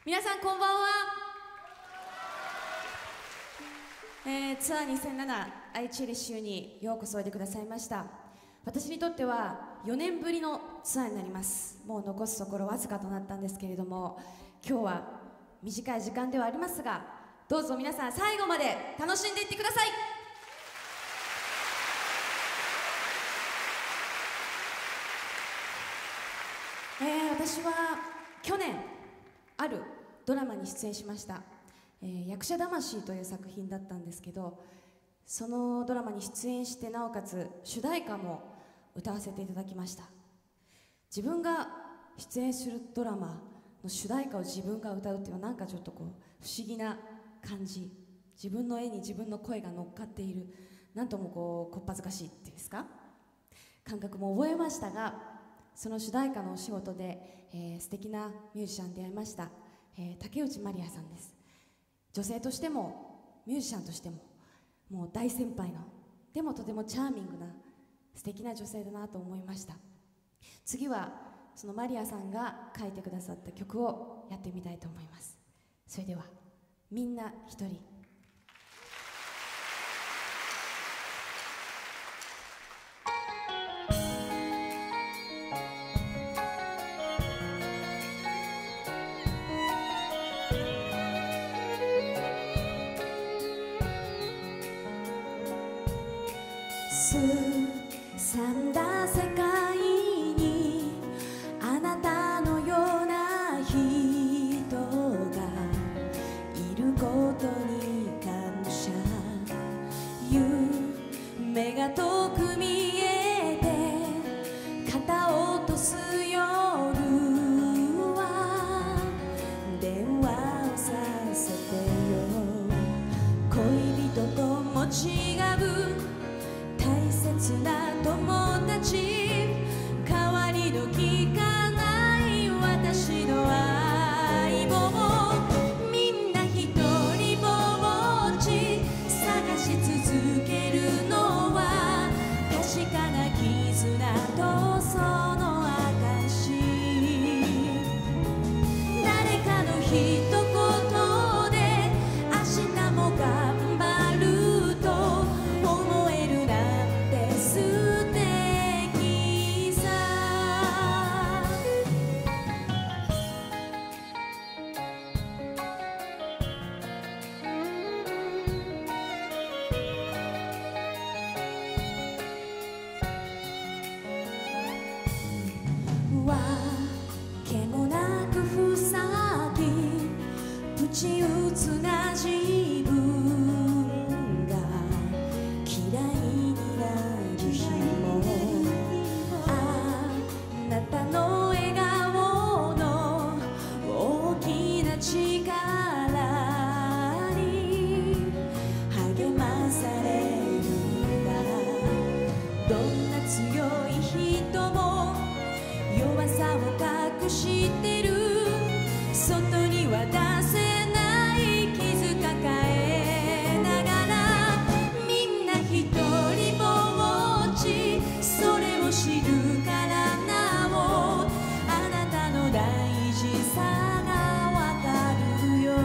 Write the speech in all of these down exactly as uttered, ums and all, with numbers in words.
皆さんこんばんは。えー、ツアーにせんなな愛知レシュにようこそおいでくださいました。私にとってはよねんぶりのツアーになります。もう残すところわずかとなったんですけれども、今日は短い時間ではありますが、どうぞ皆さん最後まで楽しんでいってください。えー、私は去年あるドラマに出演しました、えー、役者魂という作品だったんですけど、そのドラマに出演してなおかつ主題歌も歌わせていただきました。自分が出演するドラマの主題歌を自分が歌うっていうのはなんかちょっとこう不思議な感じ、自分の絵に自分の声が乗っかっている、なんともこうこっぱずかしいっていうんですか、感覚も覚えましたが、その主題歌のお仕事で、えー、素敵なミュージシャンに出会いました、えー、竹内まりやさんです。女性としてもミュージシャンとしてももう大先輩の、でもとてもチャーミングな素敵な女性だなと思いました。次はそのまりやさんが書いてくださった曲をやってみたいと思います。それではみんな一人。すさんだ世界にあなたのような人がいることに感謝。夢が遠く見えて肩を落とす夜は電話をさせてよ。恋人とも違う大切な友達、代わりのきかない私の相棒。みんな一人ぼっち探し続けるのは確かな絆とその証。誰かの一言で明日も頑張ると思える素敵さ。わけもなくふさぎプチ打つな自分が嫌いになる日も、あなたの笑顔の大きな力に励まされるんだ。どんな強い人も弱さを隠してる、外には出せない傷抱えながら、みんな一人ぼっちそれを知るからなおあなたの大事さがわかるよ。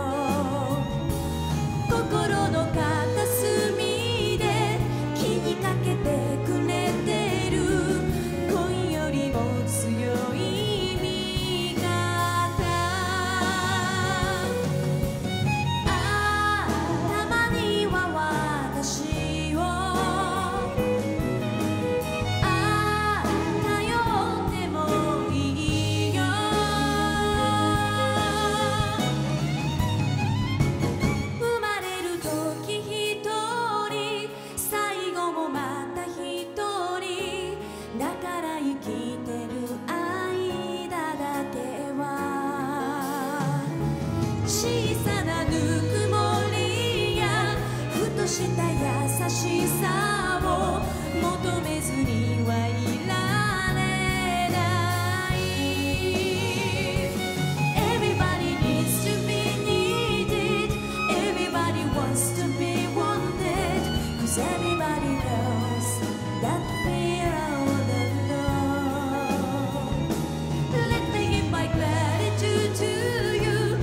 心の片隅で気にかけてくれてる恋よりも強い味方。ああたまには私をああ頼ってもいいよ。生まれる時一人最後もまた一人だから生きてる間だけは小さなぬくもりやふとした優しさを求めずにはいられない。 Everybody needs to be needed, everybody wants to be wanted, cause everybody knows that we're all alone. Let me give my gratitude to you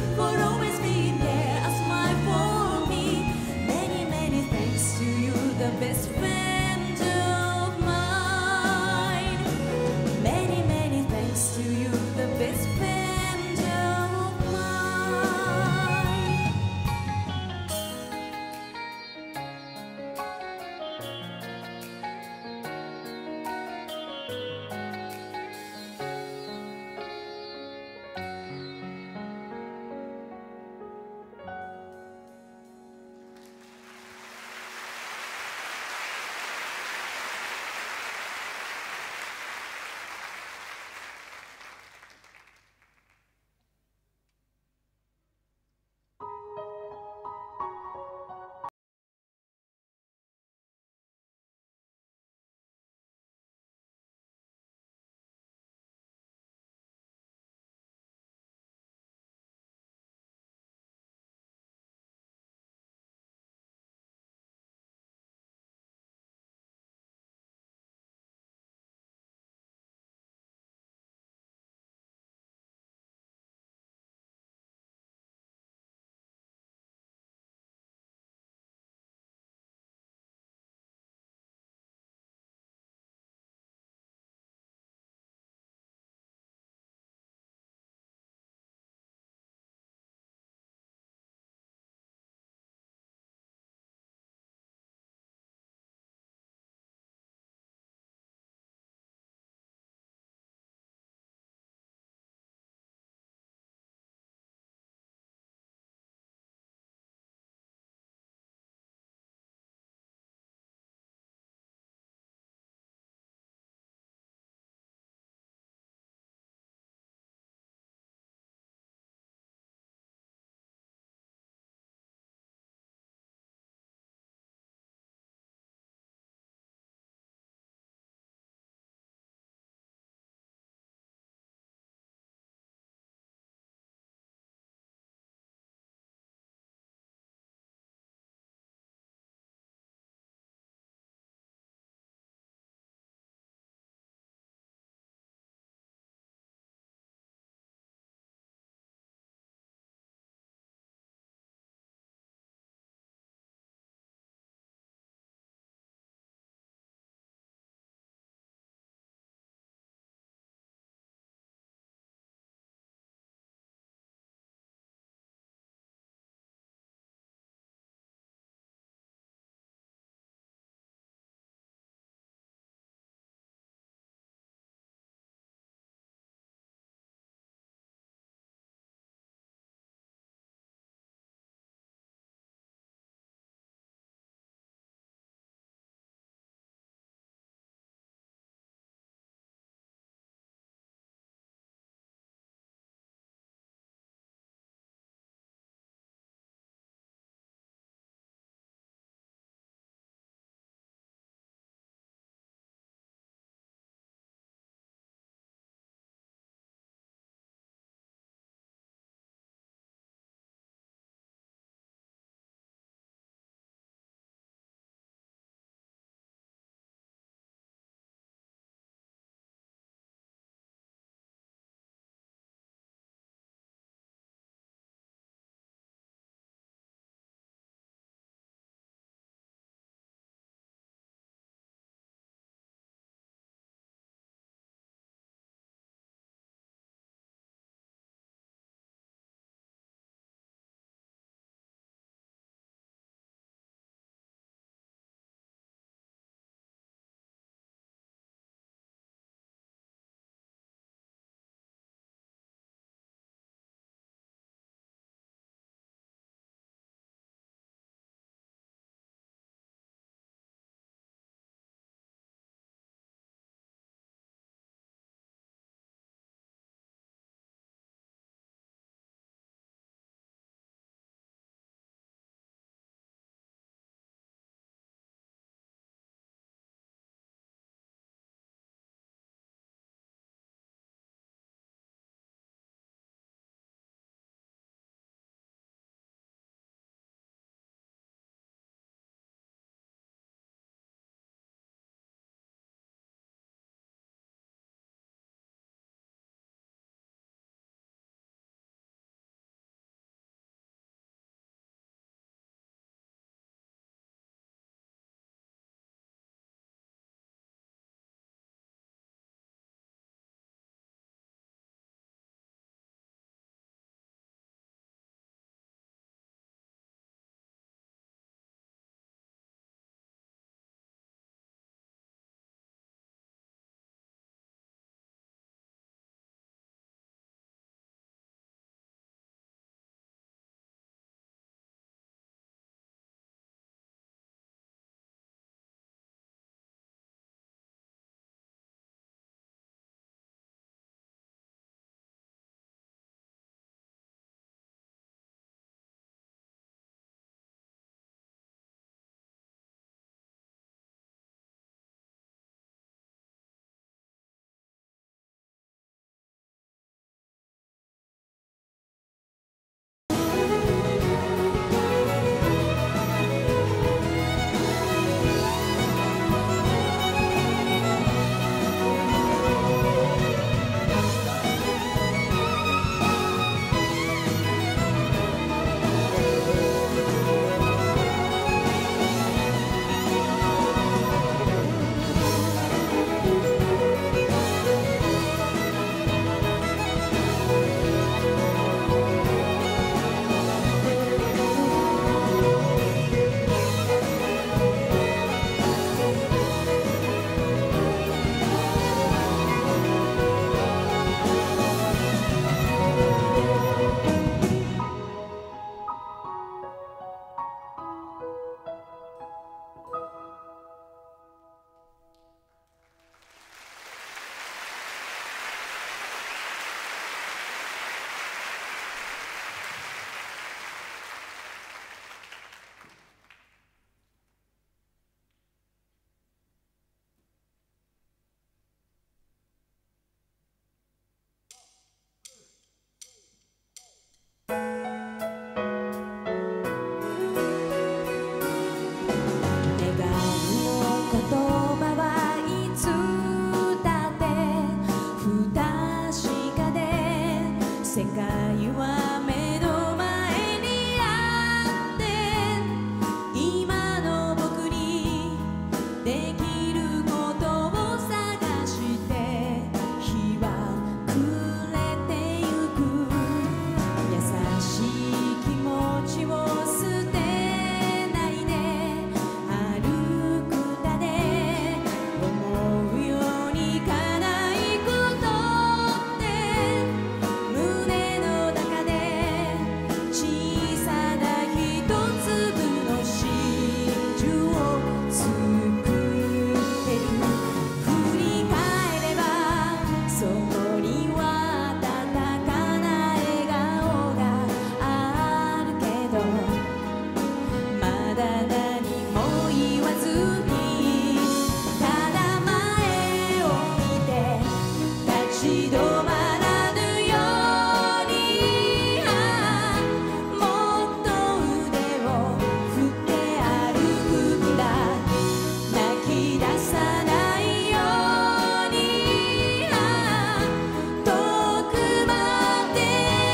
世界は目の前にあって今の僕にできることを探して日は暮れてゆく優しい気持ちを捨てないで歩くだね思うようにいかないことって胸の中で小さな一粒の真珠を作ってる振り返ればそこには温かな笑顔があるけどまだ何も言わずにただ前を見て立ち止まらぬようにああもっと腕を振って歩くんだ泣き出さないようにああ遠くまで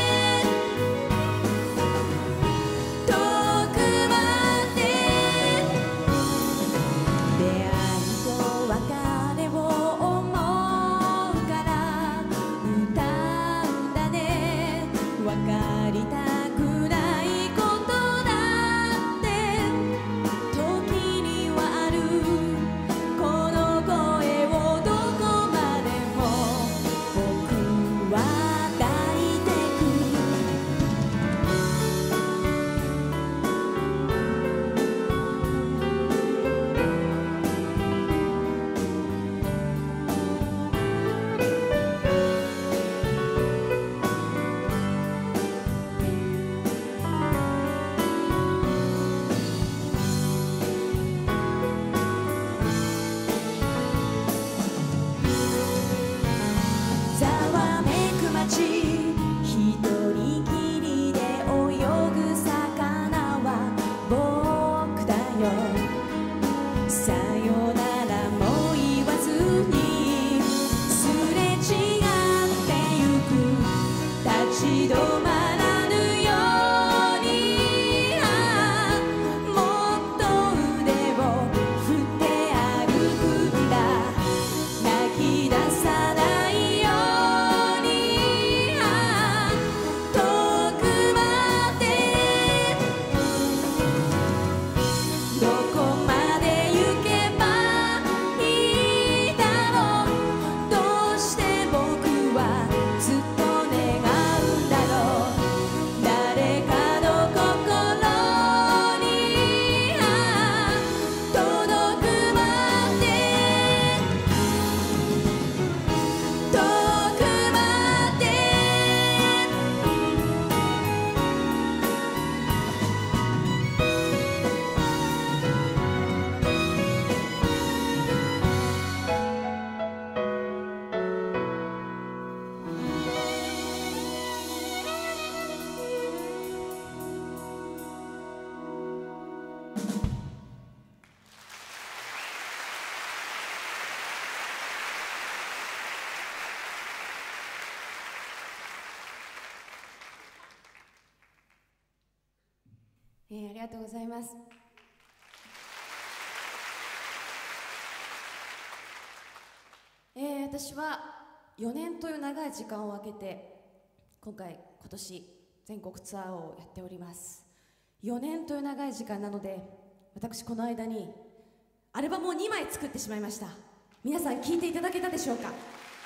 遠くまで出会いと別れを思うから歌うんだね分かりたくないことだって時にはあるこの声をどこまでも僕は抱いてくざわめく街一人きりで泳ぐ魚は僕だよさよならも言わずにすれ違ってゆく立ち止まらぬようにああもっと腕を振って歩くんだ泣き出さないようにああ遠くまでどこまで行けばいいだろうどうして僕はずっと願うんだろう誰かの心にああ届くまで遠くまでえーありがとうございます。えー私はよねんという長い時間を空けて今回今年全国ツアーをやっております。よねんという長い時間なので私この間にアルバムをにまい作ってしまいました。皆さん聴いていただけたでしょうか。あ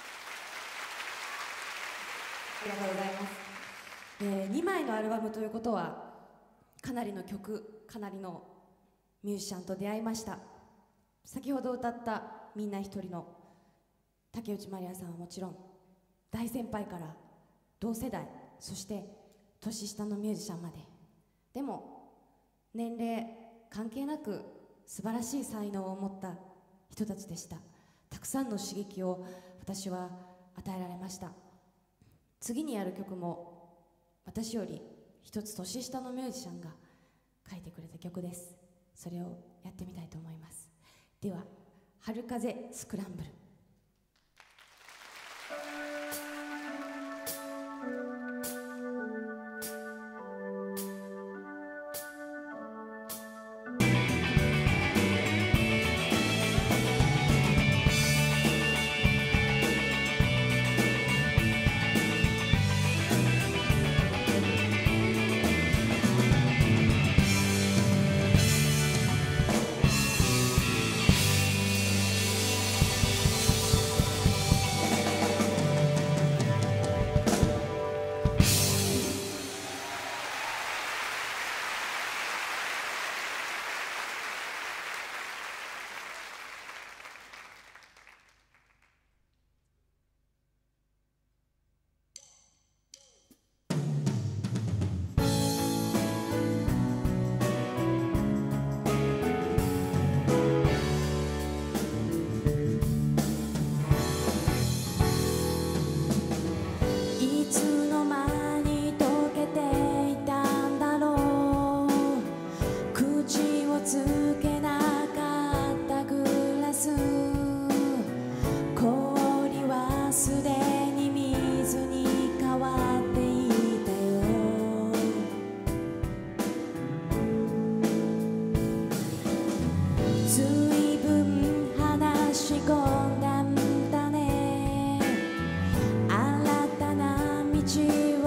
りがとうございます。えーにまいのアルバムということはかなりの曲かなりのミュージシャンと出会いました。先ほど歌ったみんな一人の竹内まりやさんはもちろん大先輩から同世代そして年下のミュージシャンまででも年齢関係なく素晴らしい才能を持った人たちでした。たくさんの刺激を私は与えられました。次にやる曲も私より一つ年下のミュージシャンが書いてくれた曲です。それをやってみたいと思います。では春風スクランブル。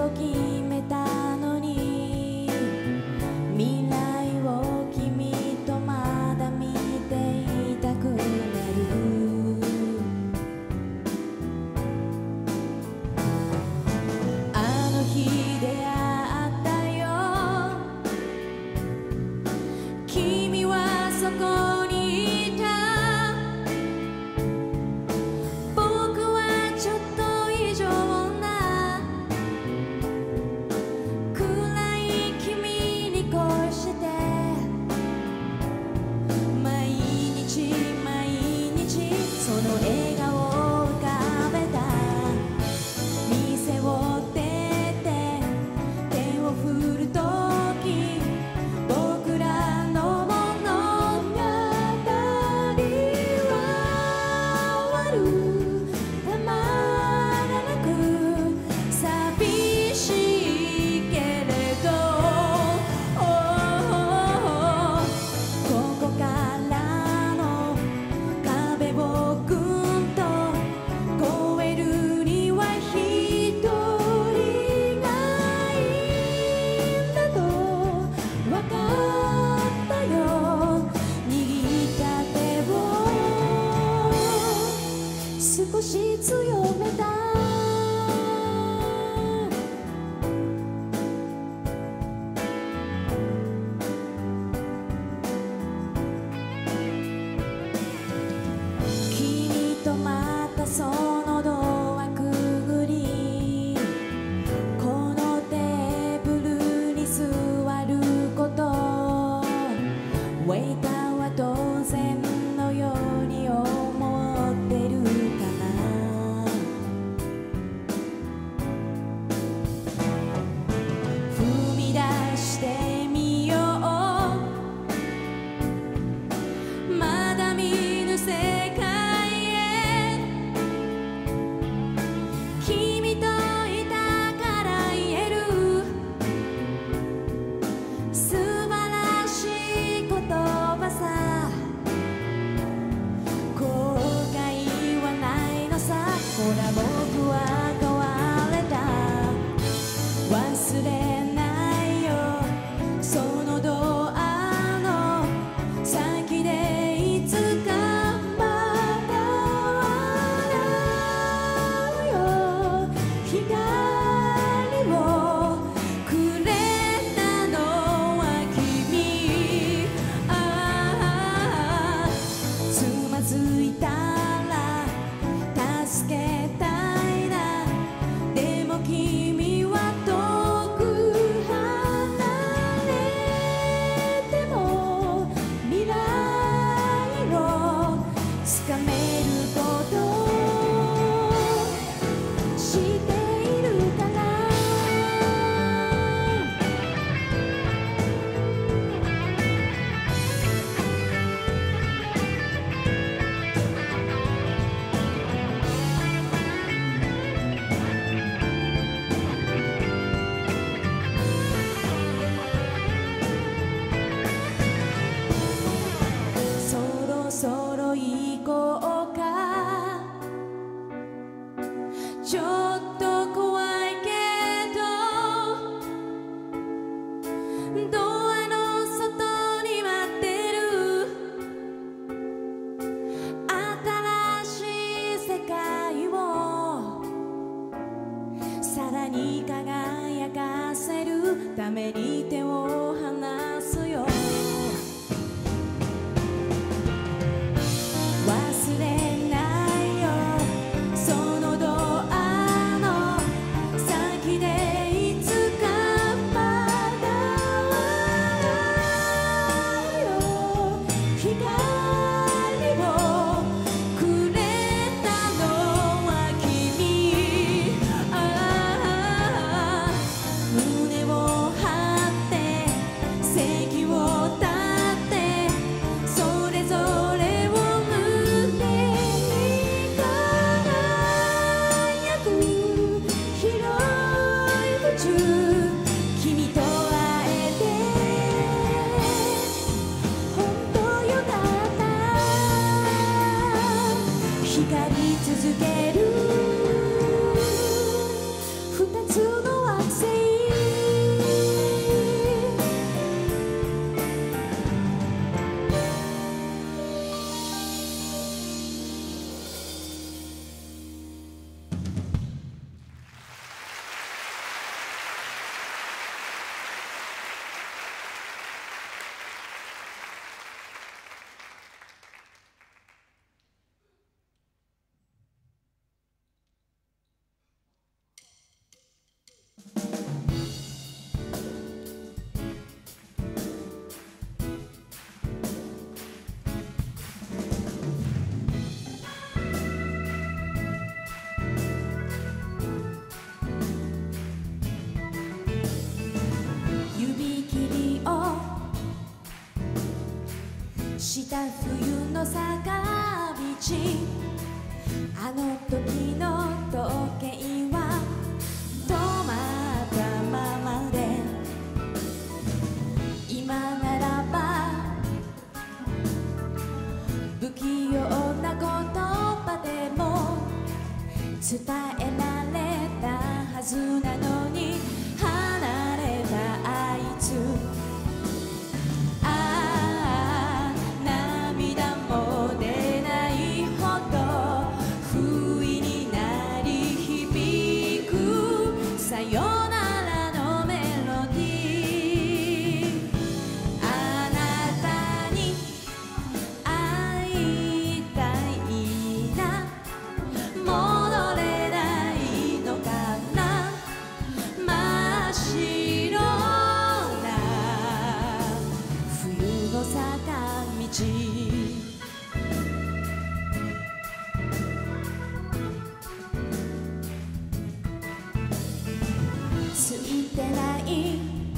を決めたのに、未来を君とまだ見ていたくなる。あの日出会ったよ、君はそこにいた。僕はちょっと異常な暗い君に恋して毎日毎日その笑顔を浮かべた。店を出て手を振るとき、僕らの物語は終わる。たまらなく寂しいけれど、ここからの壁をぐんと越えるには一人がいいんだと分かったよ。握った手を少し強めた。君とまたそのドアくぐり、このテーブルに座ること、ウェイターは当然のように思ってるかな。踏み出してみよう、まだ見ぬ世界へ。君といたから言える素晴らしい言葉さ。後悔はないのさ。ほら僕は変われた。忘れないよそのドアの先でいつかまた笑うよ。光をくれたのは君。ああつまずいたら助けたいな。でも君は遠く離れても未来をつかめることしているから。そろそろ行こうか。ちょっと怖いけどドアの外に待ってる。新しい世界をさらに輝かせるために手を離すよ。忘れないよそのドアの先でいつかまた笑うよ。光をくれたのは君。ああ胸を張ってした冬の坂道、あの時の時計は止まったままで、今ならば不器用な言葉でも伝えられたはずなのに、離れたあいつ、ああ涙も出ないほど不意に鳴り響くさよならのメロディー。あなたに会いたいな、戻れないのかな、真っ白な冬の坂道。ついてない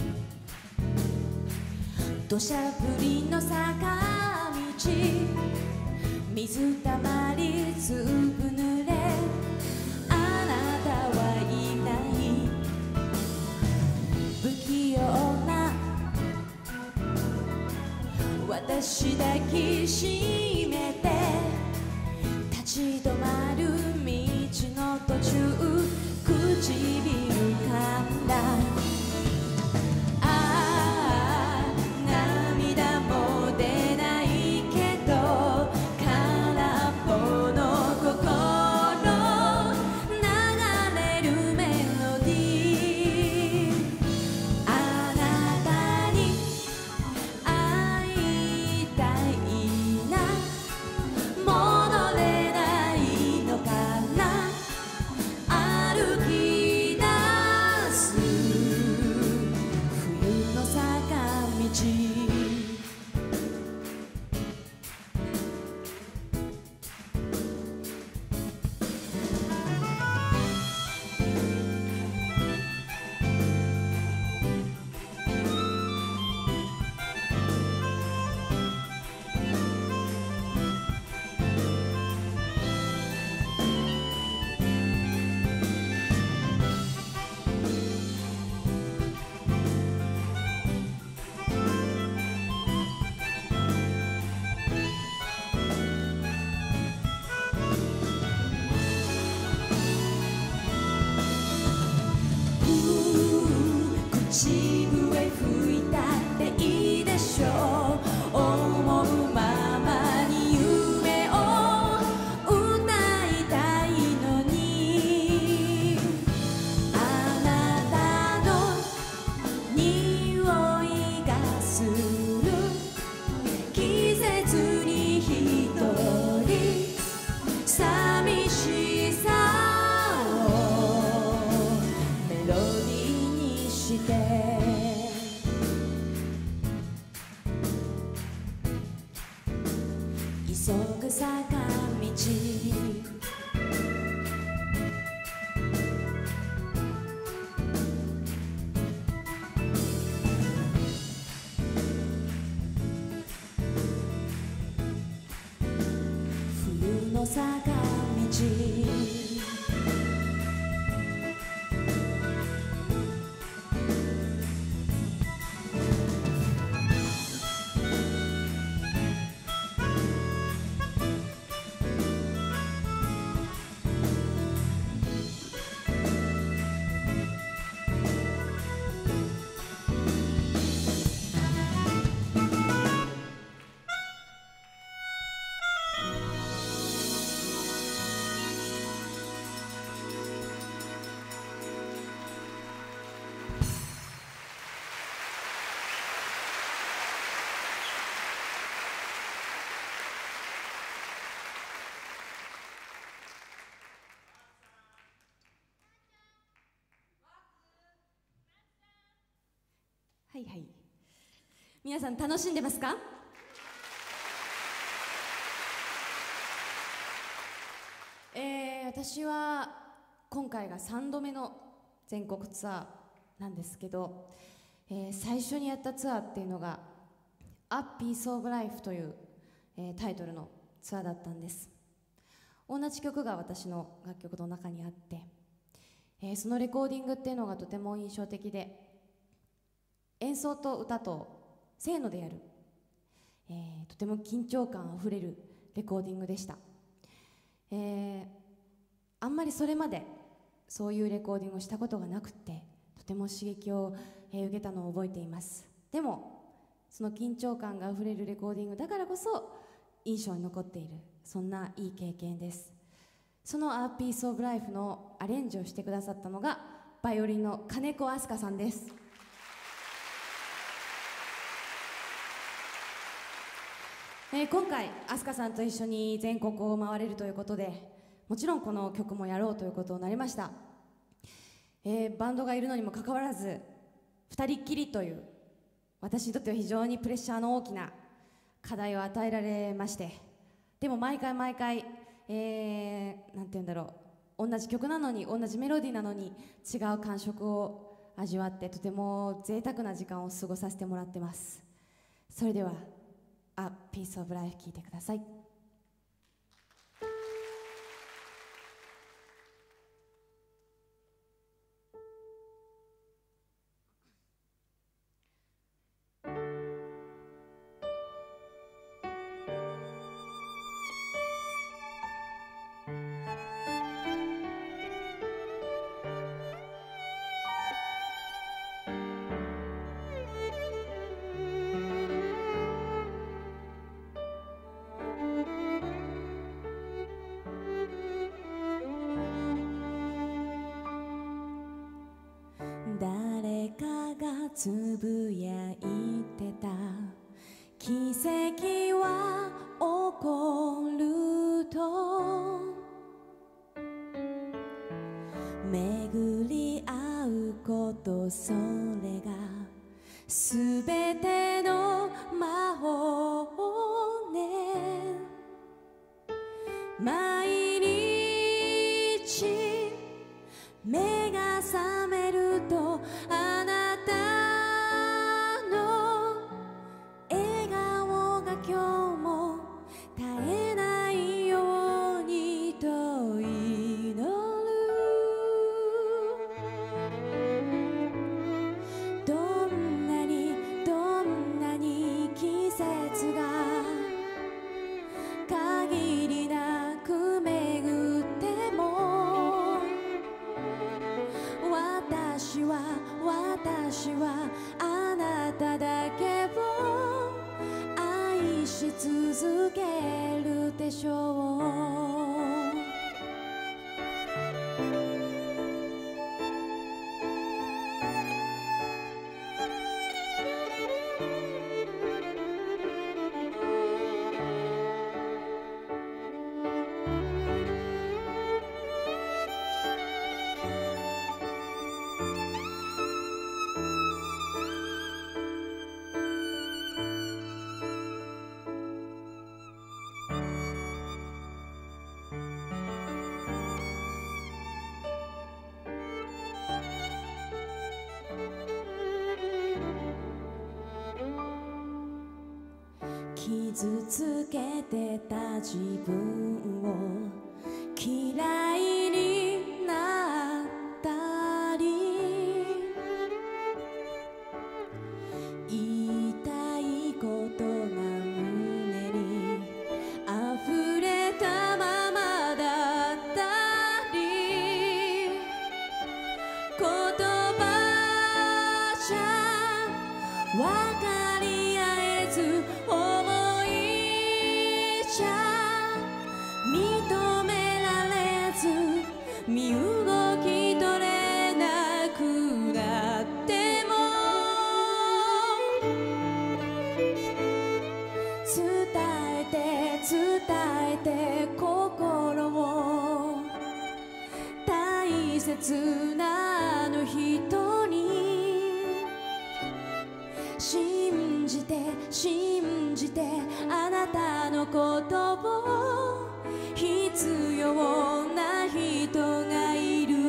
土砂降りの坂道、水たまりずぶ濡れ、あなたはいない不器用な私抱きしめて、立ち止まる道の途中、唇噛んだ。ああ涙も出ないけど空っぽの心、流れるメロディー。あなたに会いたいな、戻れないのかな、歩き出す冬の坂道。口笛吹いたっていいでしょう、思うままに夢を歌いたいのに、あなたの匂いがする季節に一人寂しさをメロディーにして急ぐ坂道。冬の坂道。はいはい、皆さん楽しんでますか？えー、私は今回がさんどめの全国ツアーなんですけど、えー、最初にやったツアーっていうのが「A Piece of Life」というえータイトルのツアーだったんです。同じ曲が私の楽曲の中にあって、えーそのレコーディングっていうのがとても印象的で、演奏と歌とせーのでやる、えーとても緊張感あふれるレコーディングでした。えーあんまりそれまでそういうレコーディングをしたことがなくて、とても刺激を、えー受けたのを覚えています。でもその緊張感があふれるレコーディングだからこそ印象に残っている、そんないい経験です。その「A Piece of Life」のアレンジをしてくださったのがバイオリンの金子飛鳥さんです。えー今回飛鳥さんと一緒に全国を回れるということで、もちろんこの曲もやろうということになりました。えーバンドがいるのにもかかわらずふたりっきりという、私にとっては非常にプレッシャーの大きな課題を与えられまして、でも毎回毎回、えー、なんて言うんだろう、同じ曲なのに、同じメロディーなのに違う感触を味わって、とても贅沢な時間を過ごさせてもらってます。それでは「A Piece of Life」聴いてください。誰かがつぶやいてた、奇跡は起こると巡り合うこと、それがすべての魔法ね。毎日目が覚めるとあなたの笑顔が今日も絶えないようにと祈る。どんなにどんなに季節が限りなく巡っても、私は私はあなただけを愛し続けるでしょう。傷つけてた自分を嫌いになったり、言いたいことが胸に溢れたままだったり、言葉じゃ分かり合えず認められず身動き取れなくなっても、伝えて伝えて心を大切なあの人に信じて信じてあなたのことを必要な人がいる。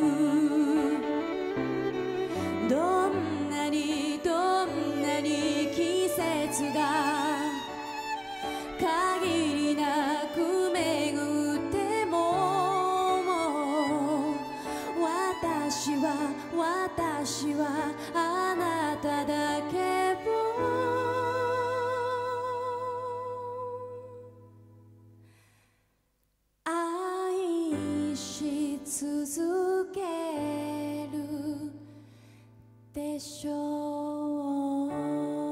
どんなにどんなに季節が限あなただけを愛し続けるでしょう。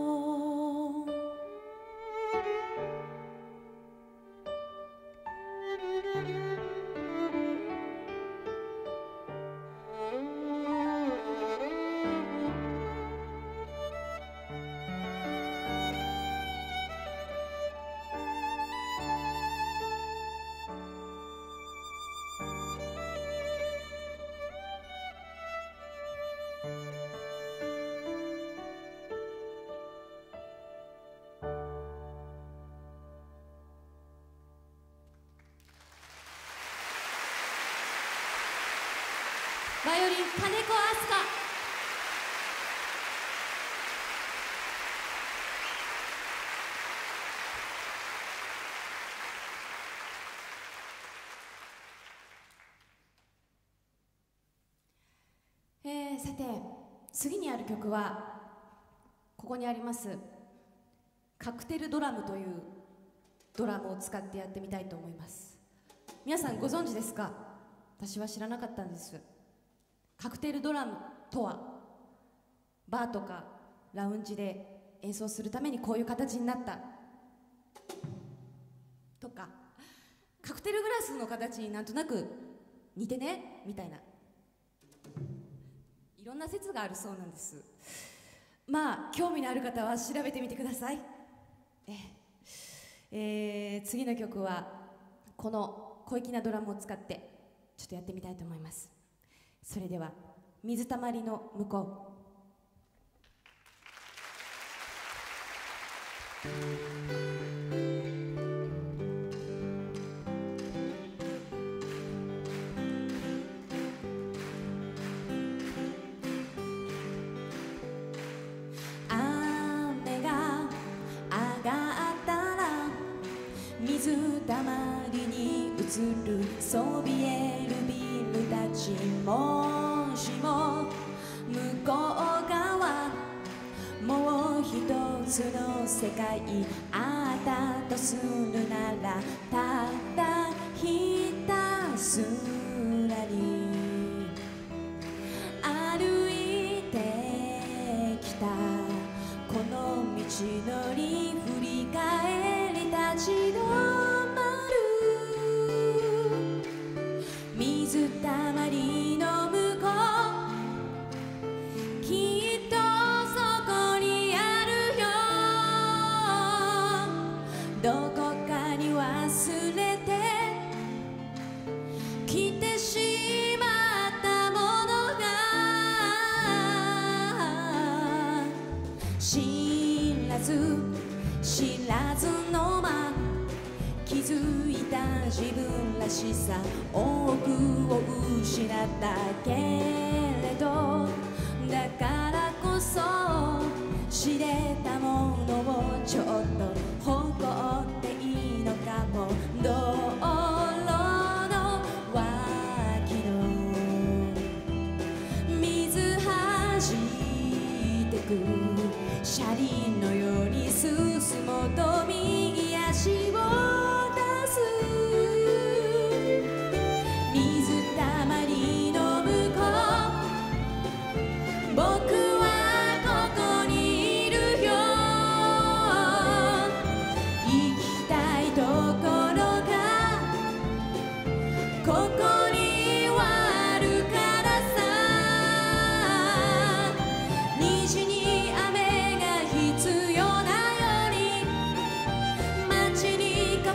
バイオリン金子飛鳥。えー、さて次にある曲はここにありますカクテルドラムというドラムを使ってやってみたいと思います。皆さんご存知ですか？私は知らなかったんです。カクテルドラムとはバーとかラウンジで演奏するためにこういう形になったとか、カクテルグラスの形になんとなく似てねみたいな、いろんな説があるそうなんです。まあ興味のある方は調べてみてください。えー、次の曲はこの小粋なドラムを使ってちょっとやってみたいと思います。それでは水たまりの向こう。雨が上がったら水たまりに映るそびえるビルたち、もしも向こう側もう一つの世界あったとするなら、ただひたすらに歩いてきたこの道のり、振り返り立ち止まる水たまりの向こう、きっとそこにあるよ。どこかに忘れて来てしまったものが、知らず知らずの間気づいた自分らしさ、多くを失ったけれど、だからこそ知れたものをちょっと誇っていいのかも。道路の脇の水はじいてく車輪のように進もうと右足を出す、水たまりの向こう、僕はここにいるよ。行きたいところがここにはあるからさ、虹に雨が必要なように街に変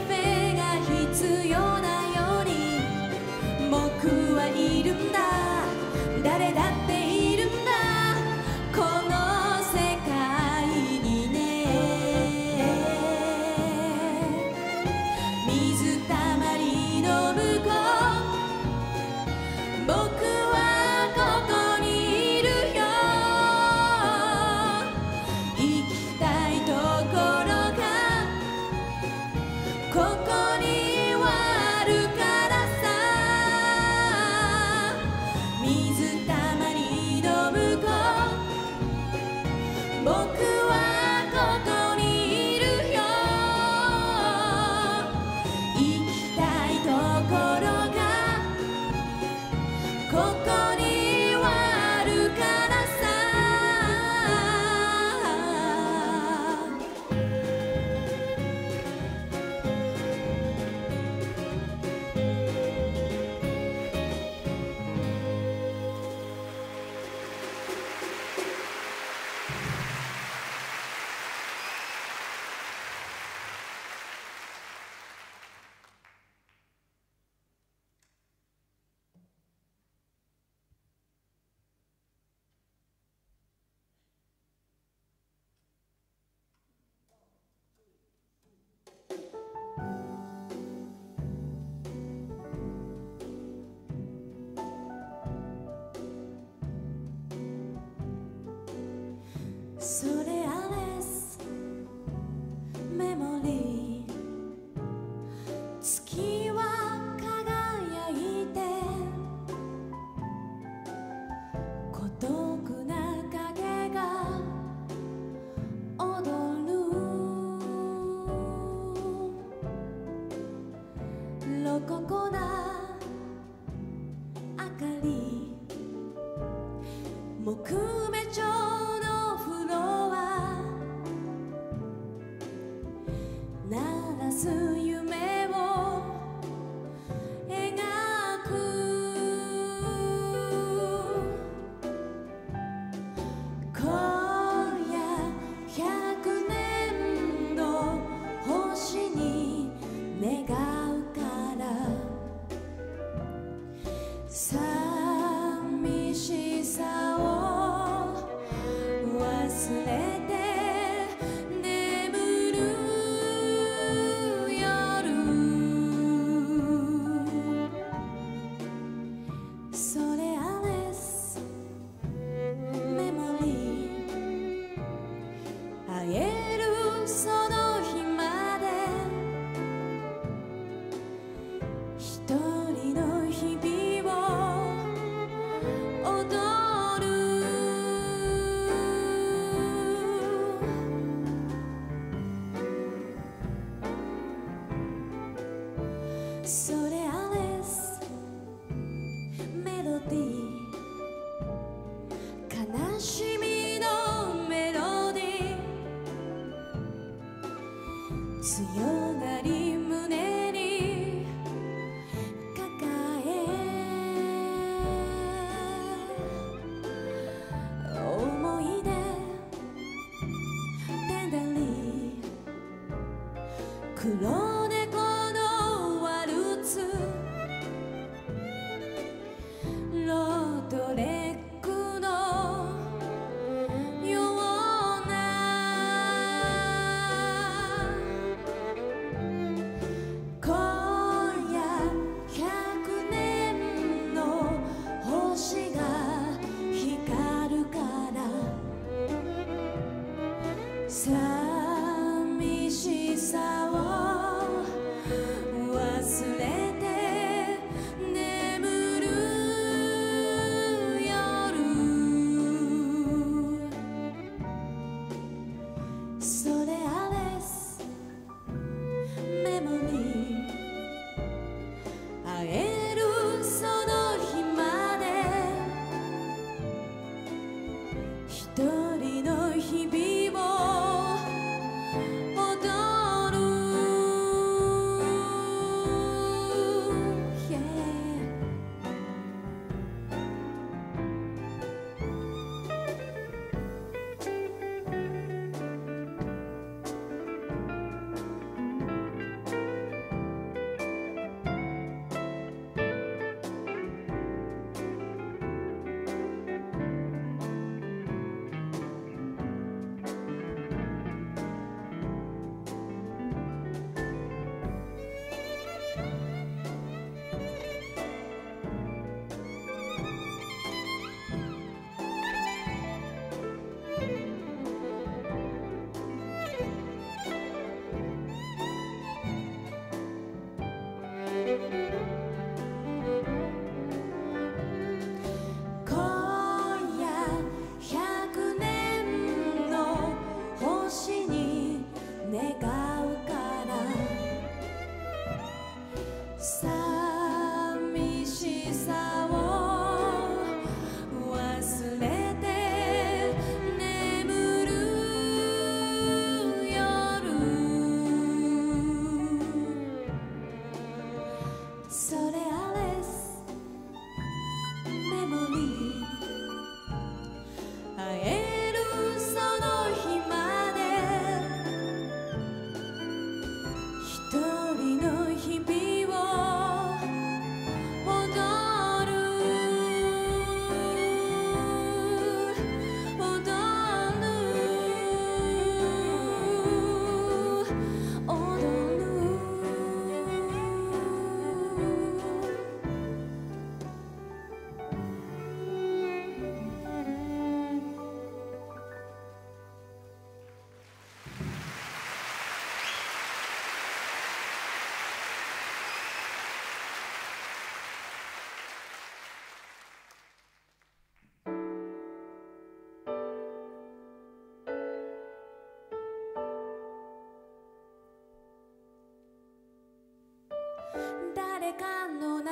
それあれすメモリー月は輝いて孤独な影が踊るロココな明かり木目調のフロア鳴らす夢を描く今夜ひゃくねんの星に願うから寂しさを忘れて眠る夜それあれすメモリー会えるその日まで一人の日々を踊るそれあれすメロディー悲しみのメロディー強がり胸に抱え思い出テンダリー黒猫のワルツロートレックのような今夜ひゃくねんの星が光るから寂しさを忘れて眠る夜それあれすメモリー会えるその日まで一人の日々を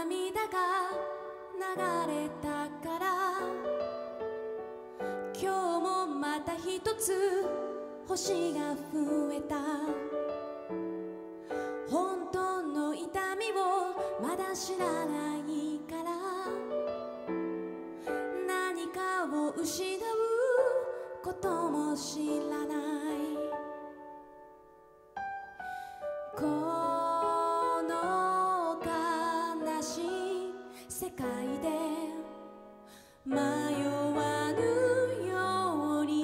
涙が流れたから、今日もまた一つ星が増えた。本当の痛みをまだ知らないから、何かを失うことも知らない。この悲しい世界で迷わぬように、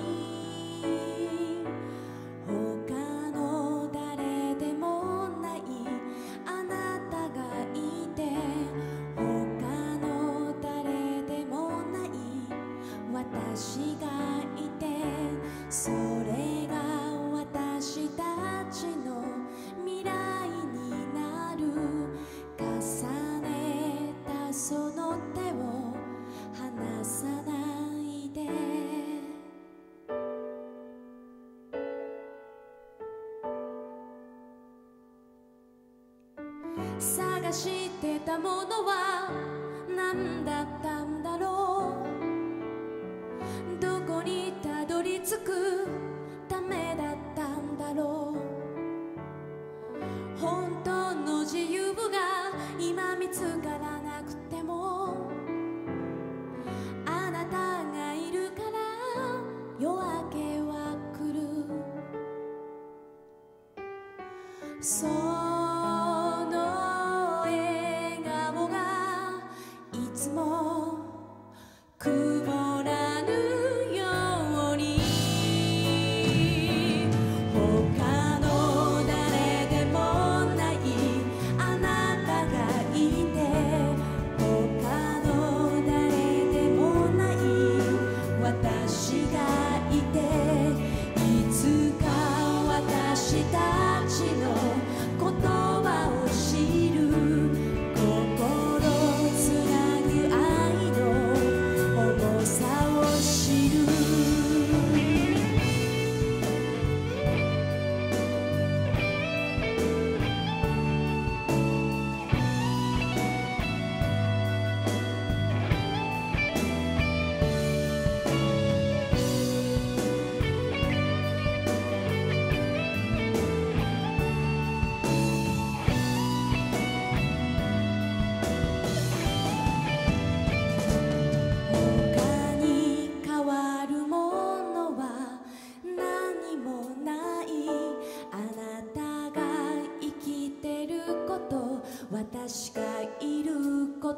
他の誰でもないあなたがいて、他の誰でもない私がいて、それが私たちの未来になる。重ねたその手を離さないで。探してたものは何だったんだろう。どこにたどり着くためだったんだろう。本当の自由が今見つからなくても、あなたがいるから夜明けは来る。その笑顔がいつも曇らぬように、他の誰でもないあなたがいて、他の誰でもない私がいて、いつか私たちの言葉を知る。心つなぐ愛の重さを知る。他に変わるものは何もない。あなたが生きてること、私がいること、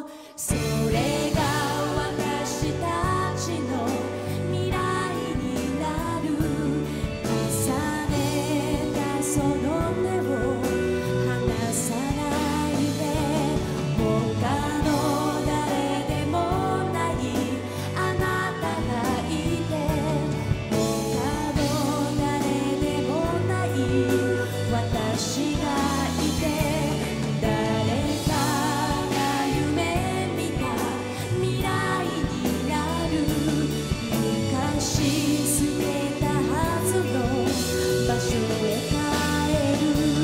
それが私たちの未来になる。重ねたその手を離さないで。他の誰でもないあなたがいて、他の誰でもない私がいて、誰かが夢見た未来になる。昔捨てたはずの場所へ帰る。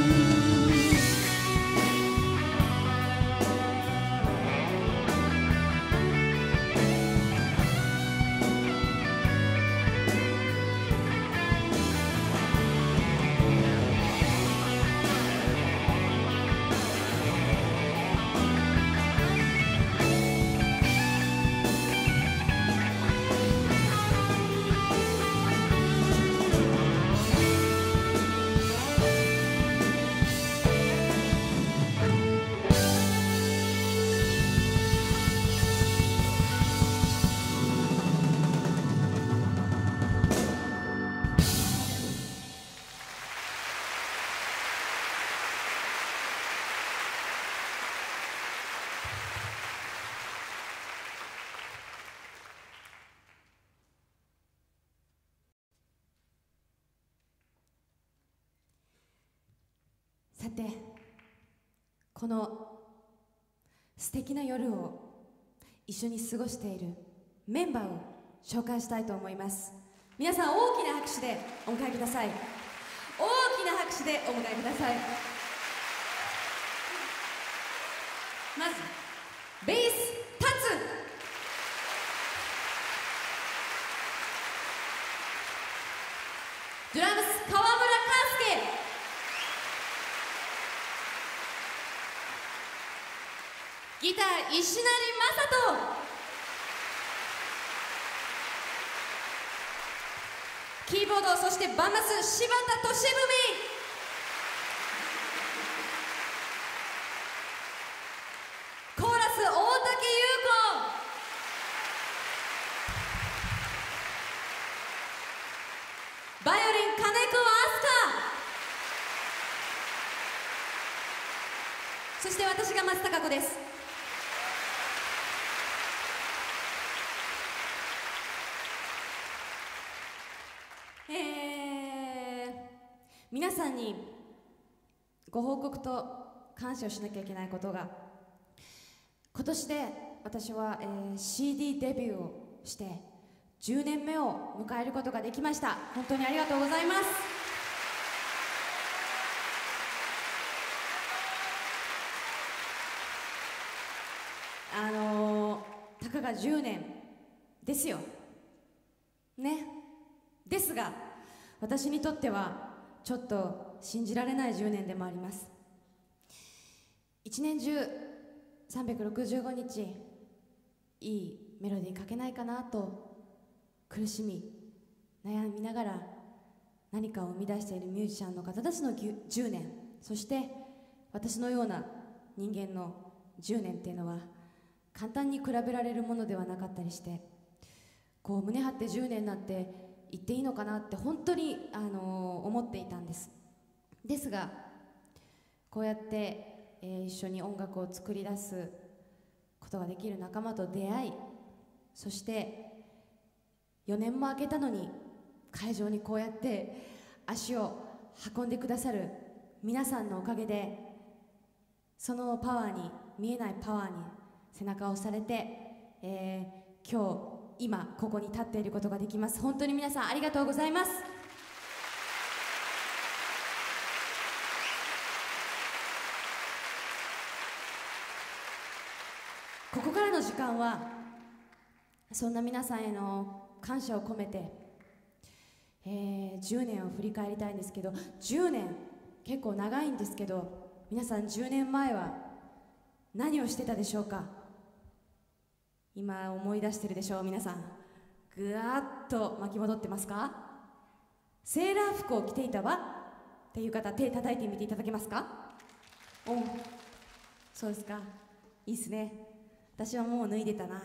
さて、この素敵な夜を一緒に過ごしているメンバーを紹介したいと思います。皆さん大きな拍手でお迎えください。大きな拍手でお迎えください。 まずベースタツ、ドラムス川村康介、ギター石成正人、キーボードそしてバンマス柴田俊文、コーラス大竹優子、バイオリン金子飛鳥、そして私が松たか子です。えー、皆さんにご報告と感謝をしなきゃいけないことが、今年で私は、えー、シーディー デビューをしてじゅうねんめを迎えることができました。本当にありがとうございます。あのー、たかがじゅうねんですよね。ですが私にとってはちょっと信じられないじゅうねんでもあります。一年中さんびゃくろくじゅうごにちいいメロディー書けないかなと苦しみ悩みながら何かを生み出しているミュージシャンの方たちのじゅうねん、そして私のような人間のじゅうねんっていうのは簡単に比べられるものではなかったりして、こう胸張ってじゅうねんになって言っていいのかなって本当に、あのー、思っていたんです。ですがこうやって、えー、一緒に音楽を作り出すことができる仲間と出会い、そしてよねんも空けたのに会場にこうやって足を運んでくださる皆さんのおかげで、そのパワーに、見えないパワーに背中を押されて、えー、今日今ここに立っていることができます。本当に皆さんありがとうございます。ここからの時間はそんな皆さんへの感謝を込めて、えー、じゅうねんを振り返りたいんですけど、じゅうねん結構長いんですけど、皆さんじゅうねんまえは何をしてたでしょうか。今思い出してるでしょう。皆さんぐわっと巻き戻ってますか。セーラー服を着ていたわっていう方、手叩いてみていただけますか。お、そうですか、いいっすね。私はもう脱いでたな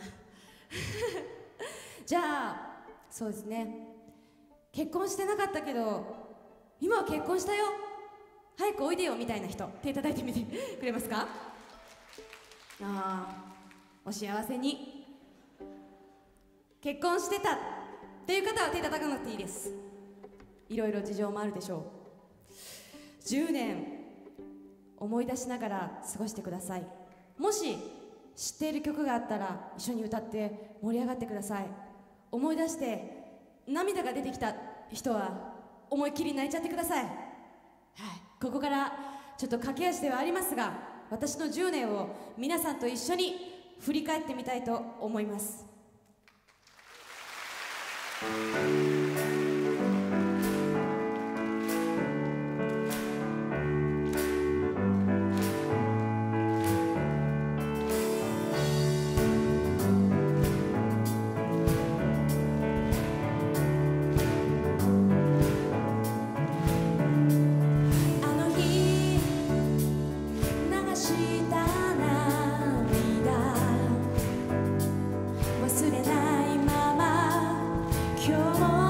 じゃあそうですね、結婚してなかったけど今は結婚したよ、早くおいでよみたいな人、手叩いてみてくれますか。ああ、お幸せに。結婚してたっていう方は手叩かなくていいです。いろいろ事情もあるでしょう。じゅうねん思い出しながら過ごしてください。もし知っている曲があったら一緒に歌って盛り上がってください。思い出して涙が出てきた人は思いっきり泣いちゃってください。はい、ここからちょっと駆け足ではありますが、私のじゅうねんを皆さんと一緒に振り返ってみたいと思います。忘れないまま今日も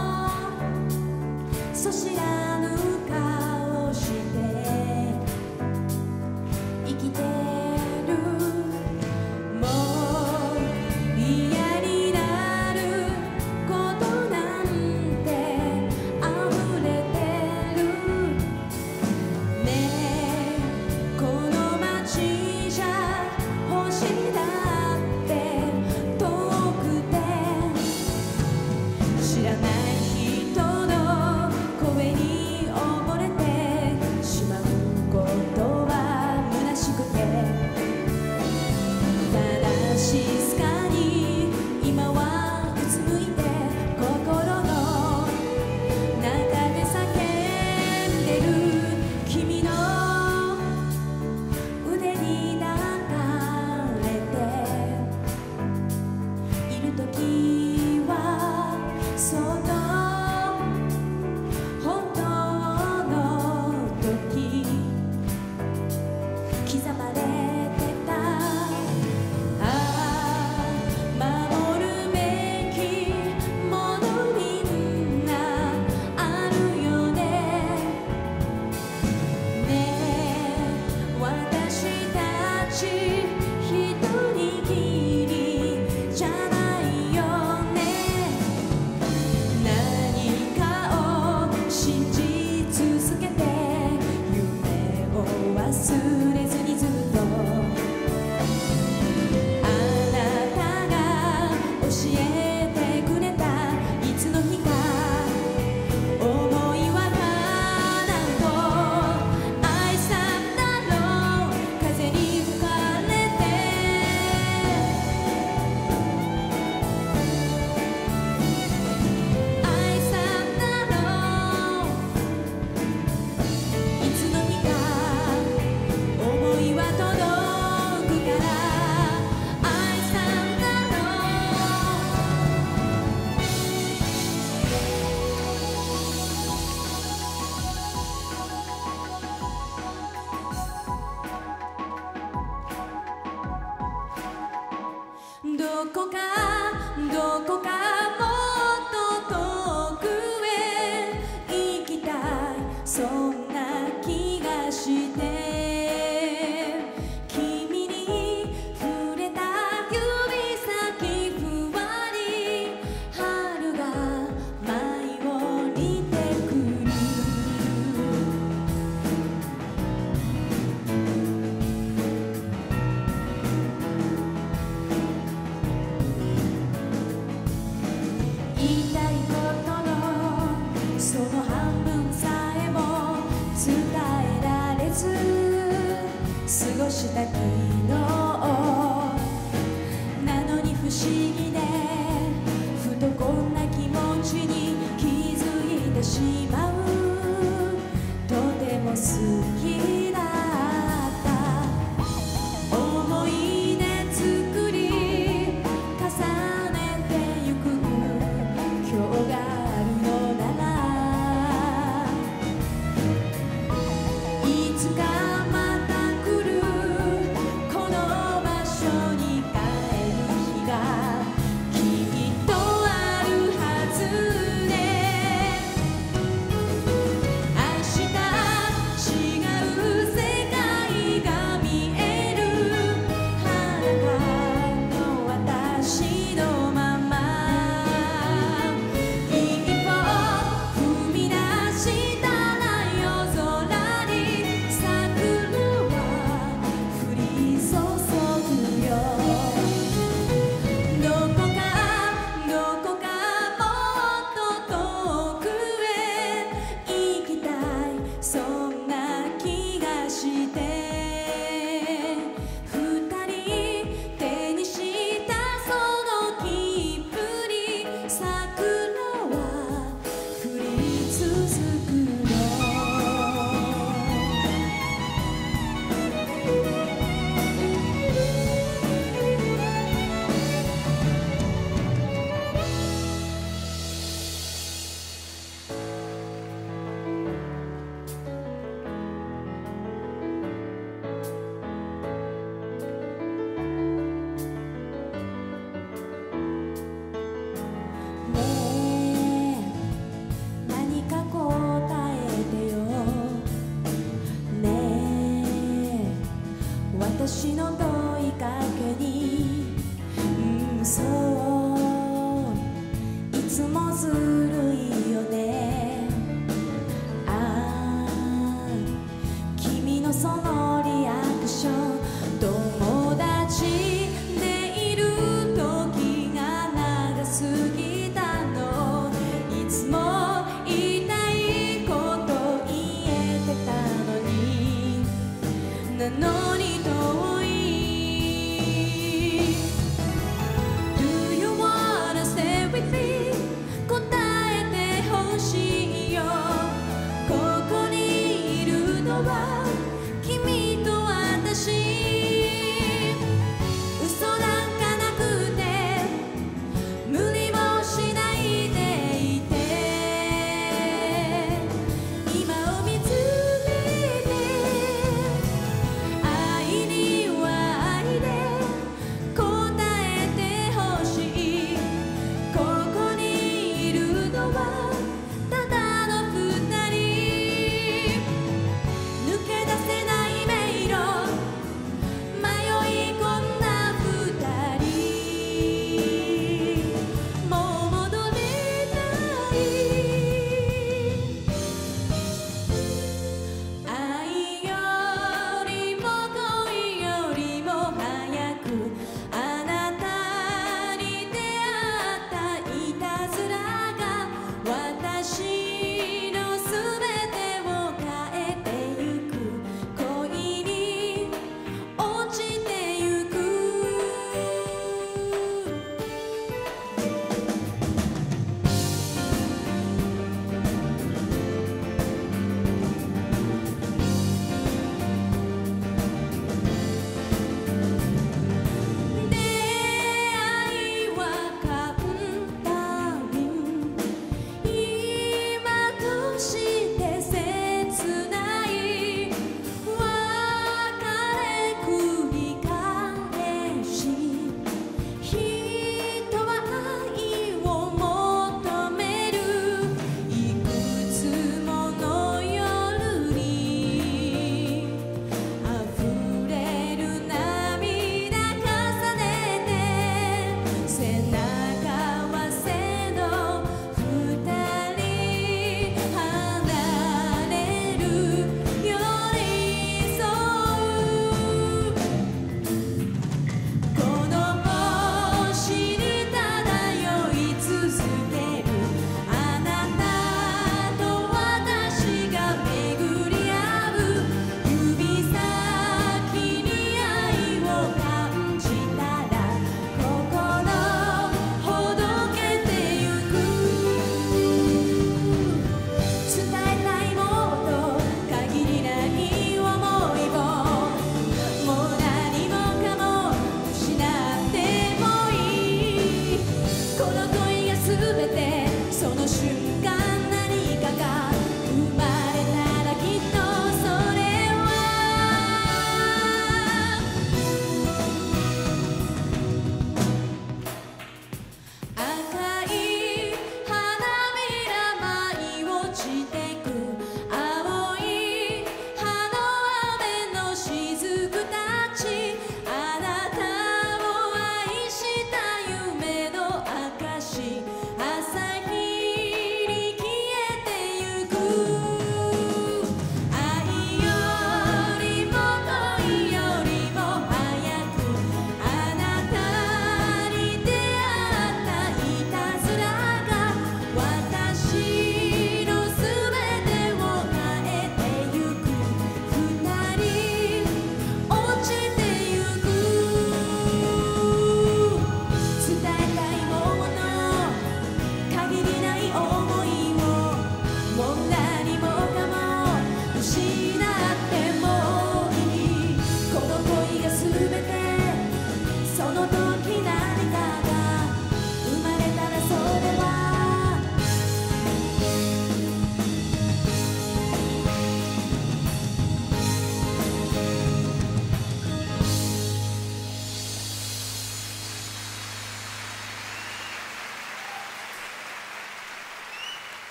その半分さえも伝えられず過ごした昨日なのに不思議でふとこんな気持ちに気づいてしまうとても好きだった思い出作り重ねてゆく今日があるのならいつかまた来るこの場所に帰る日がきっとあるはずね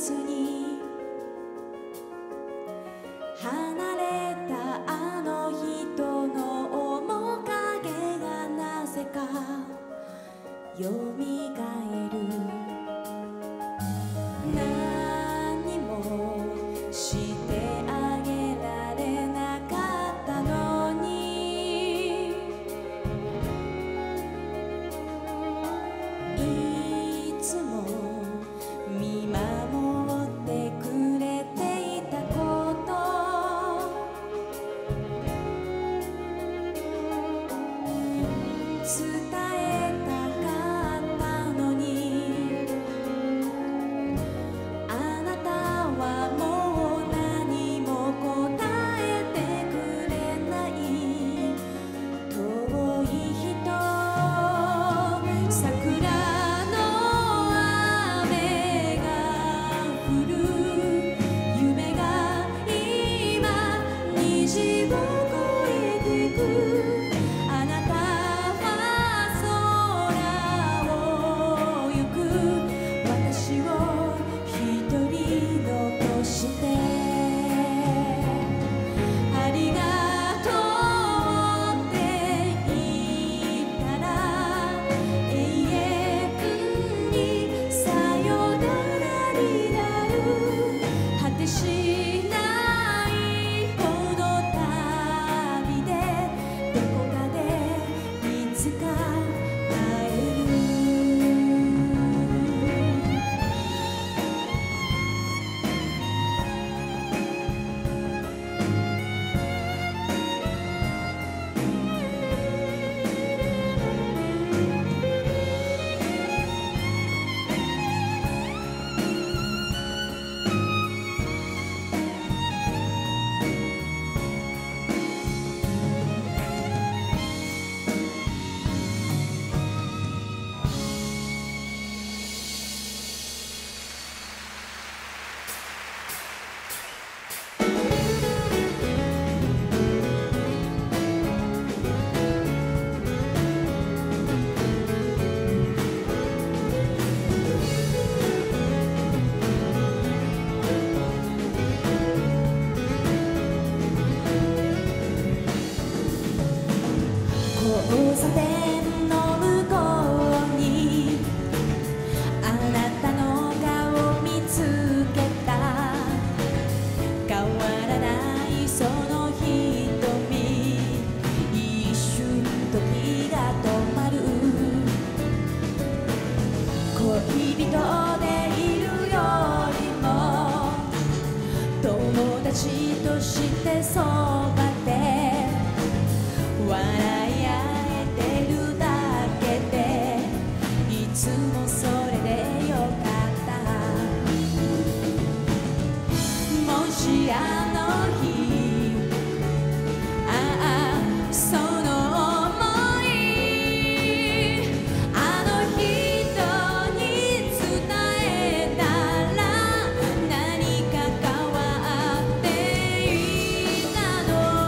ずに離れたあの人の面影がなぜかよみがえる。何もしてあげられなかったのに、いつも見守ってくれていたこと伝えたかったのに、あなたはもう何も答えてくれない。遠い人、桜の雨が降る、夢が今虹を越えてく。あなたは空を行く、私を一人残して。ありがとうって言ったら永遠にさよならになる。果てしないこの旅でどこかでいつか会える。交差点の向こうにあなたの顔見つけた。変わらないその瞳、一瞬時が止まる。恋人でいるよりも友達としてそばで笑い合えてるだけでいつもそれでよかった。もしあの日、ああその想いあの人に伝えたら何か変わっていたの。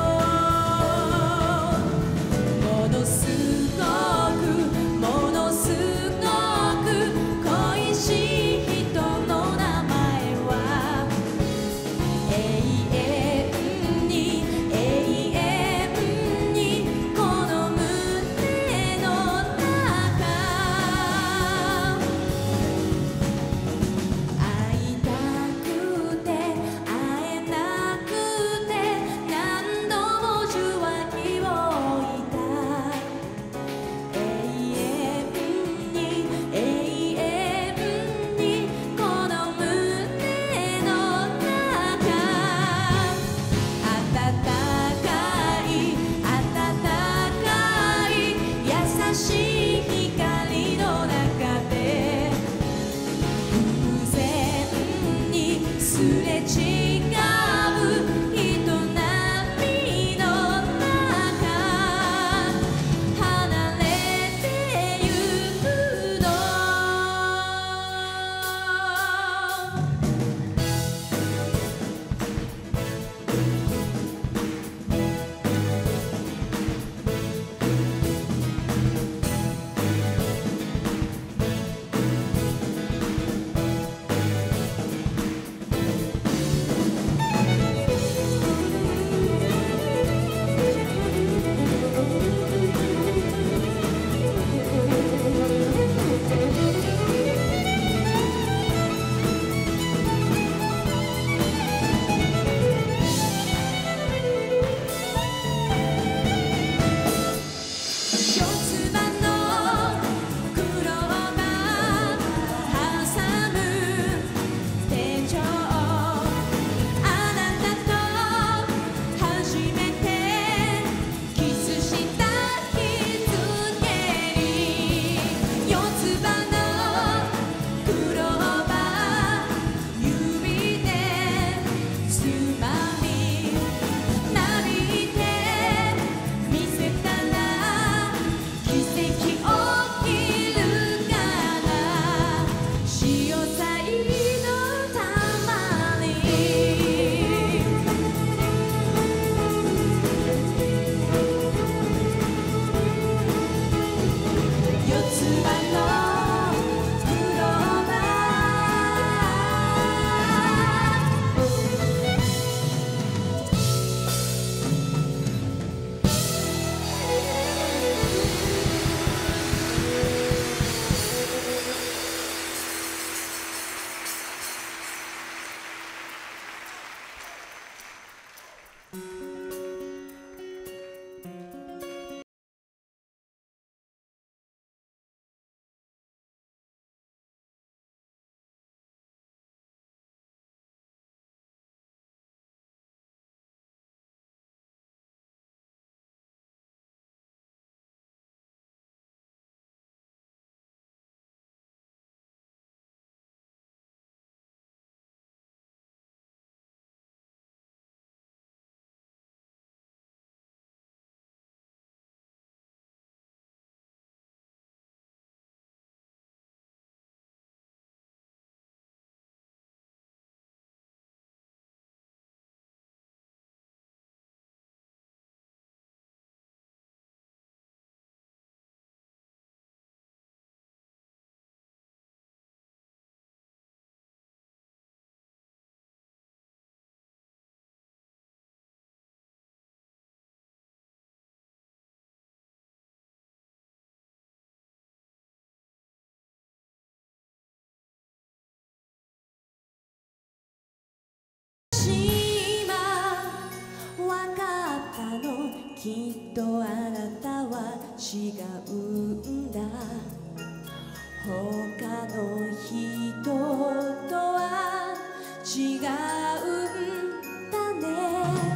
きっとあなたは違うんだ。他の人とは違うんだね。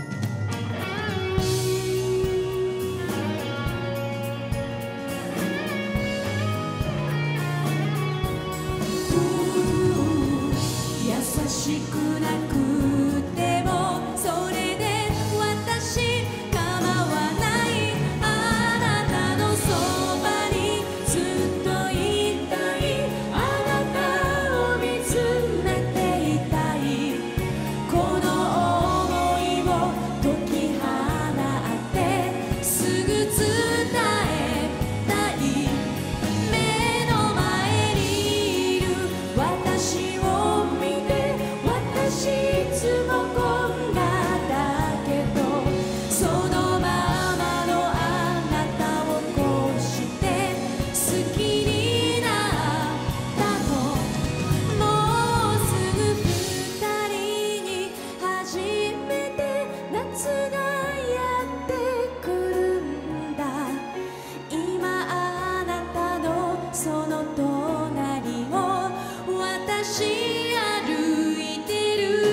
優しくなくてもそれで私構わない。あなたのそばにずっといたい。あなたを見つめていたい。この想いを解き放ってすぐ伝えたい。目の前にいる私を見て私いつもこんなだけど、そのままのあなたをこうして好きになったの。もうすぐ二人に初めて夏がやってくるんだ。今あなたのその隣を私歩いてる。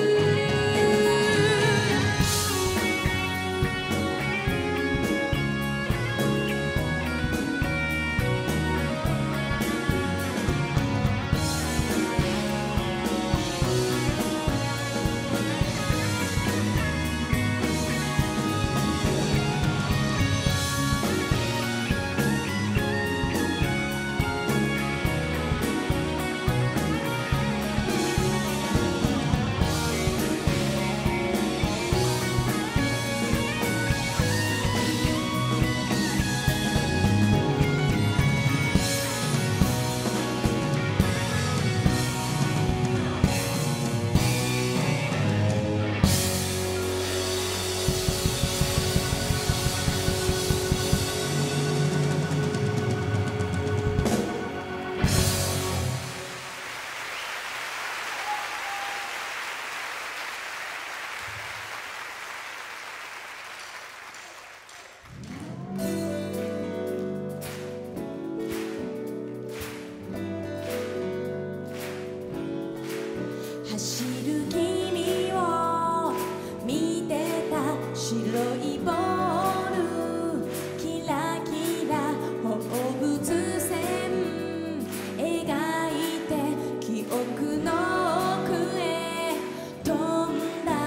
走る君を見てた。白いボールキラキラ放物線描いて記憶の奥へ飛んだ。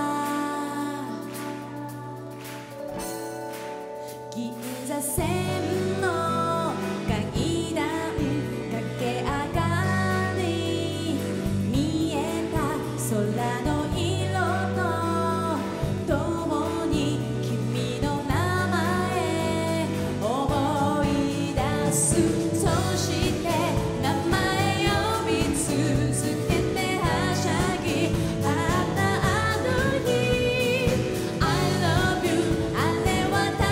銀座線の階段駆け上がり見えた空の色と共に君の名前思い出す。そして名前呼び続けてはしゃぎあったあの日 I love you あれは多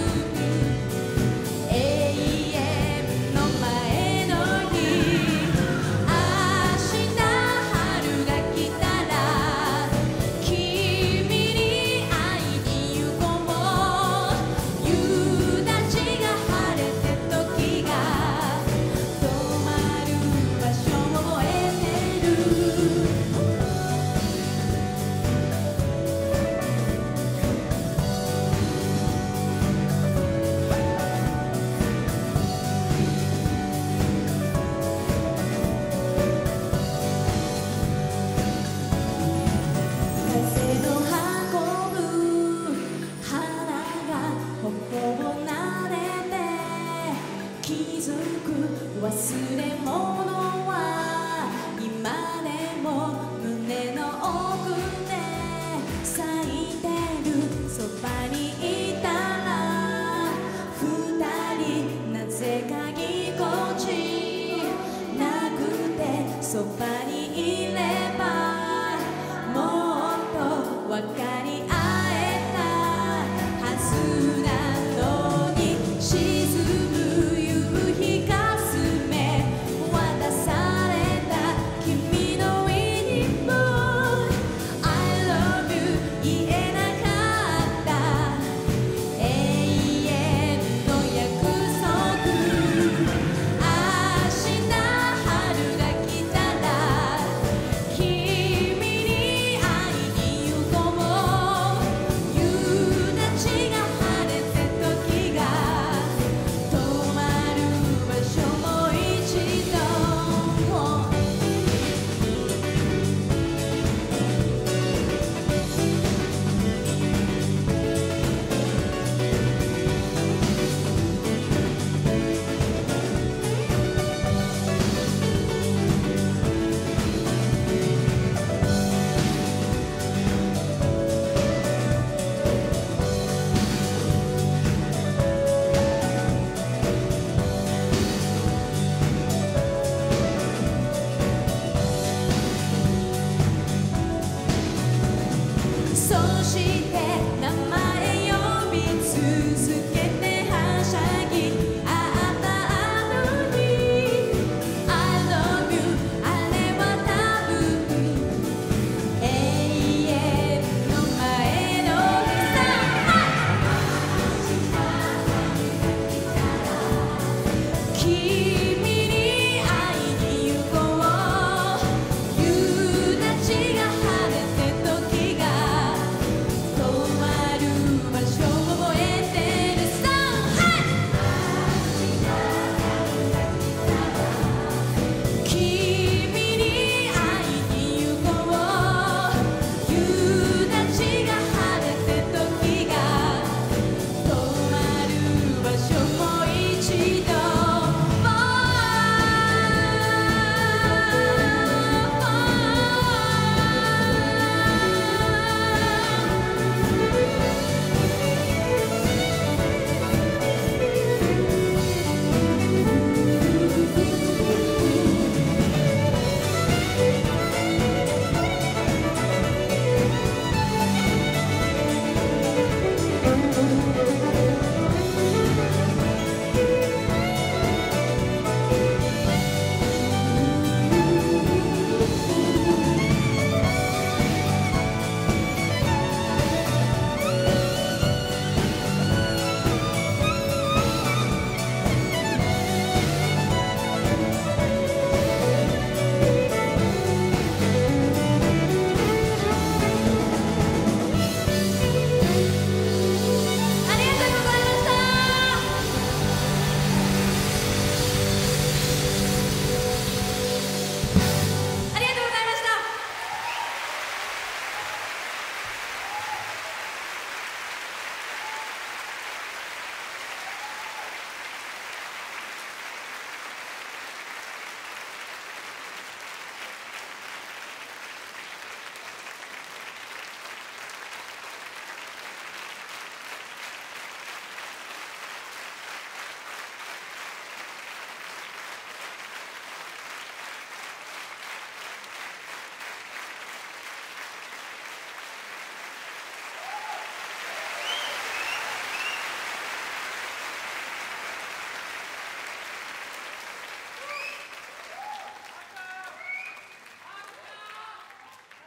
分永遠の前の日。明日春が来たら君に会いに行こう。夕立が晴れて時が止まる場所を覚えてる。風の運ぶ花が頬を撫でて気づく忘れ物は今でも胸の奥で咲いてる。そばにいたら二人なぜかぎこちなくて、そばにいればもっと分かり合えたはずなのに。沈む夕日かすめ渡され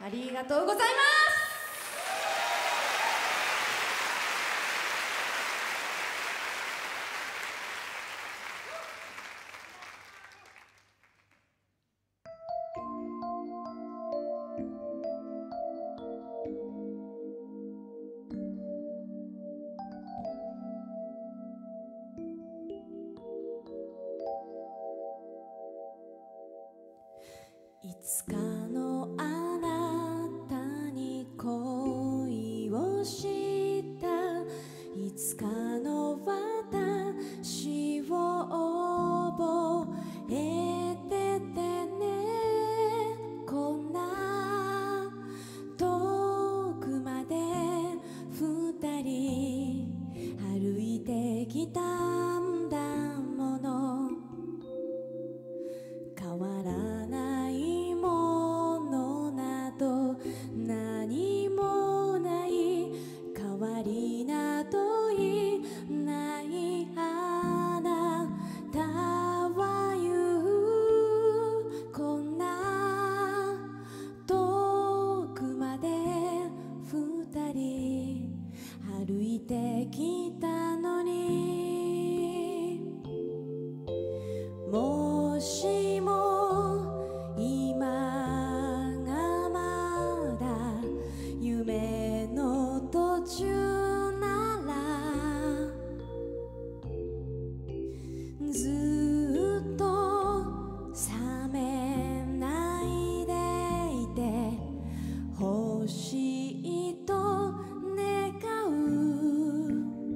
ありがとうございます。いつかのあなたに恋をしたいつかの私を覚えててね。こんな遠くまで二人歩いてきたんだもの。変わらないものなど何もない。変わりなどいないあなたは言う。こんな遠くまで二人歩いてきたのに。もしも今がまだ夢の途中ならずっと覚めないでいてほしいと願う。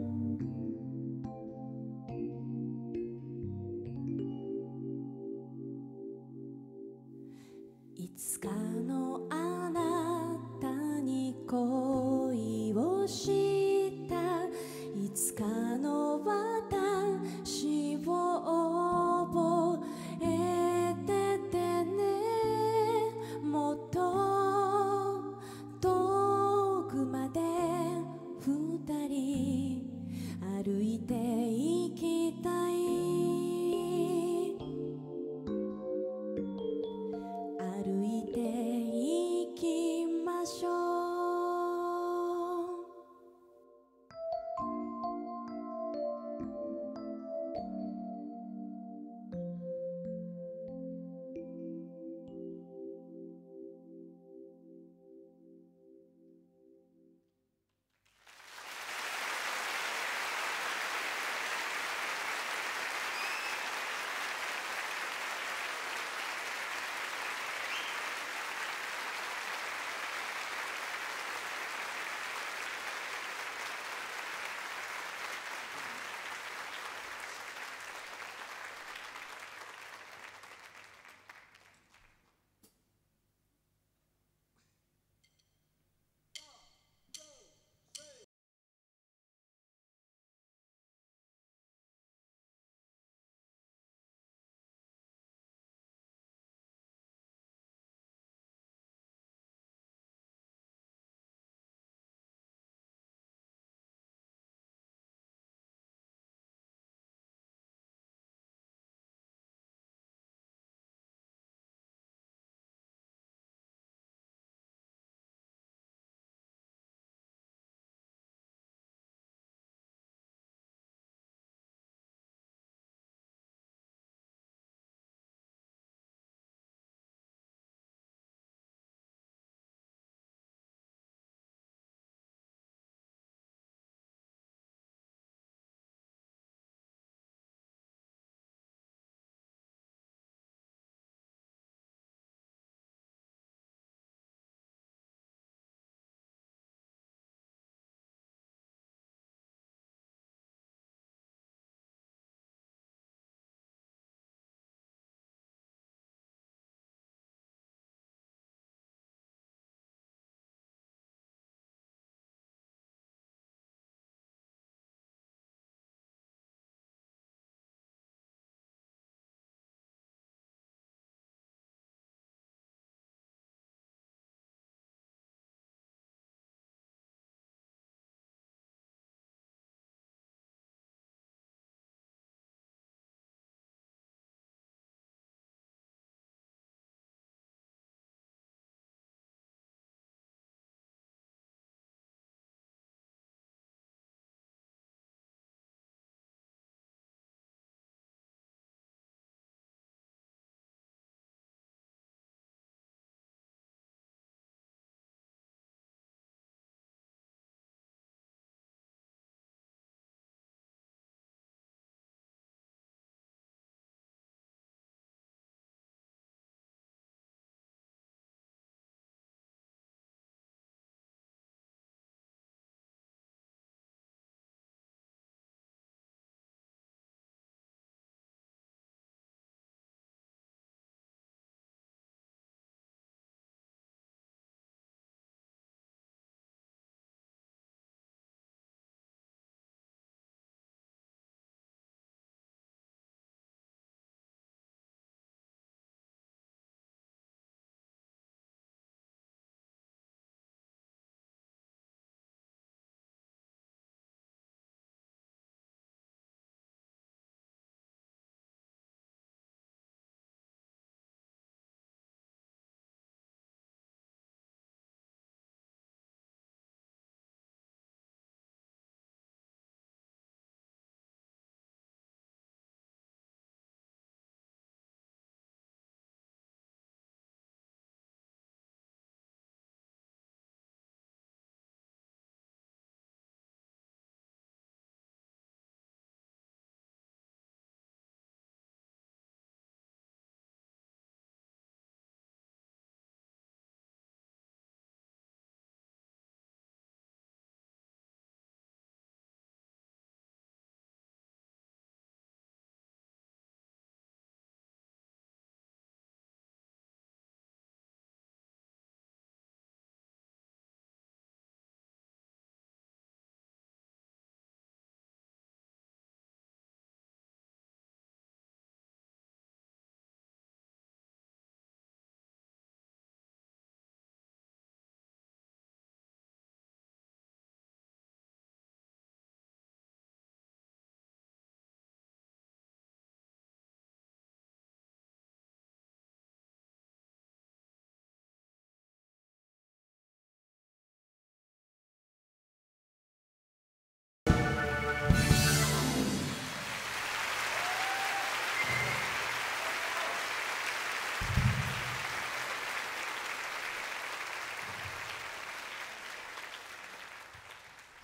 いつかのあなたに恋をしたいつかの私を覚えててね。もっと遠くまで二人歩いて行きたい。歩いて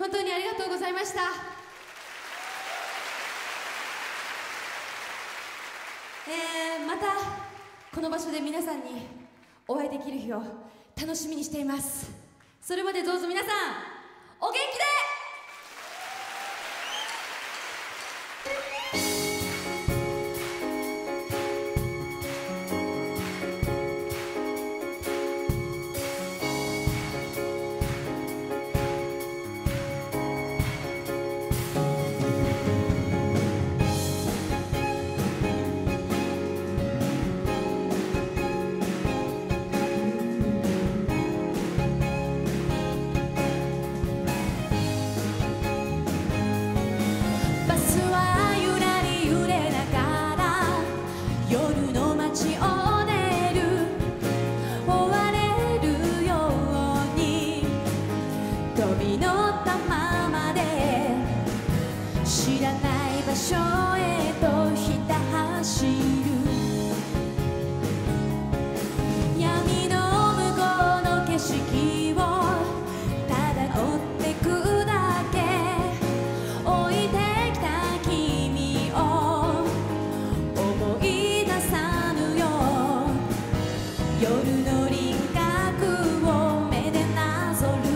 本当にありがとうございました。えー、またこの場所で皆さんにお会いできる日を楽しみにしています。それまでどうぞ皆さんお元気で。知らない場所へとひた走る闇の向こうの景色をただ追ってくだけ置いてきた君を思い出さぬよ夜の輪郭を目でなぞる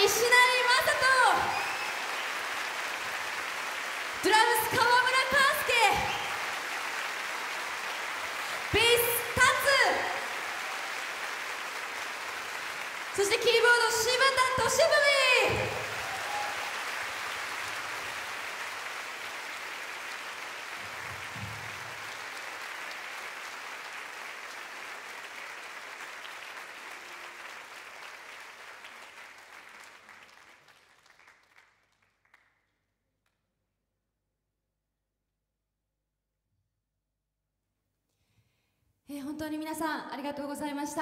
石成雅人、ドラムス川村康介、ベースタツ、そしてキーボード柴田俊文。えー、本当に皆さんありがとうございました。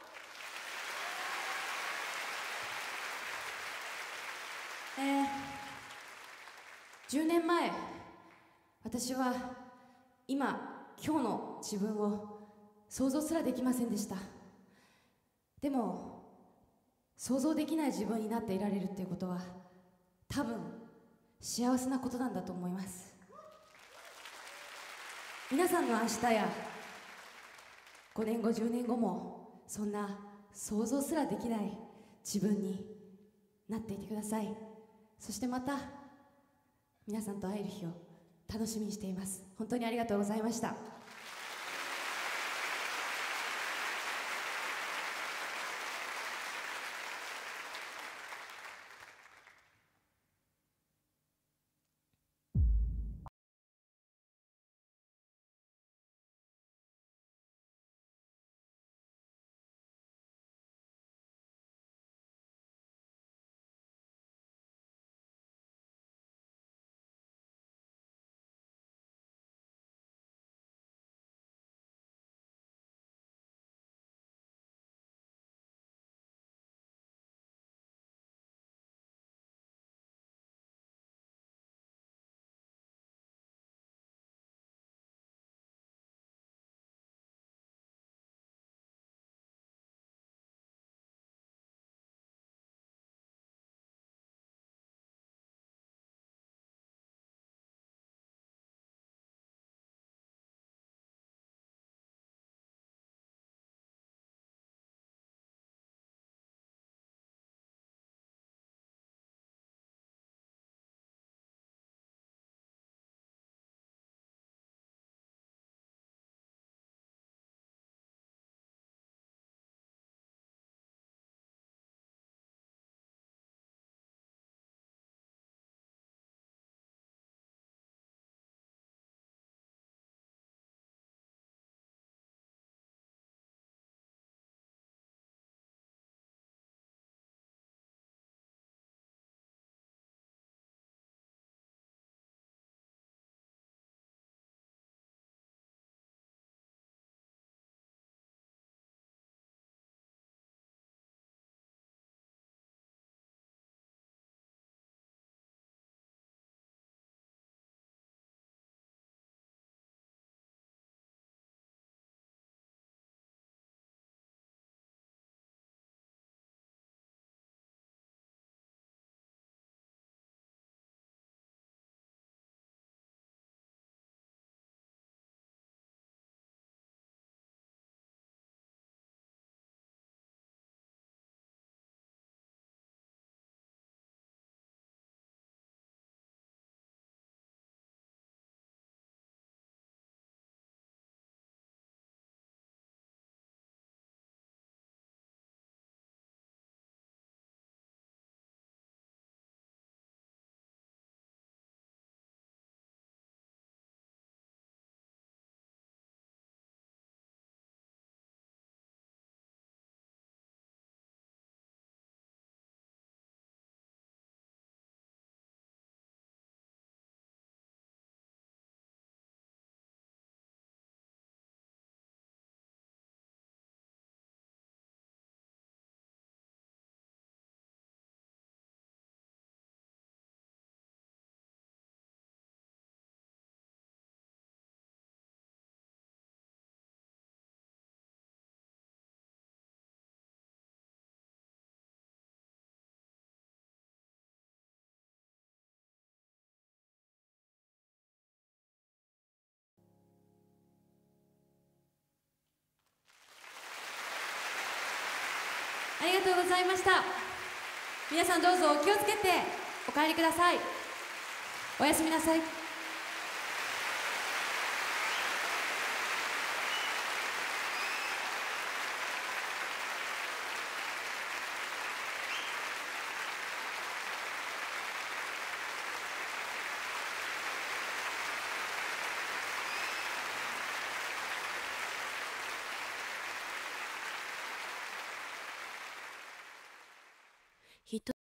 えー、じゅうねんまえ、私は今今日の自分を想像すらできませんでした。でも想像できない自分になっていられるっていうことは多分幸せなことなんだと思います。皆さんの明日やごねんごじゅうねんごもそんな想像すらできない自分になっていてください。そしてまた皆さんと会える日を楽しみにしています。本当にありがとうございました。ありがとうございました。 皆さんどうぞお気をつけてお帰りください。おやすみなさい。人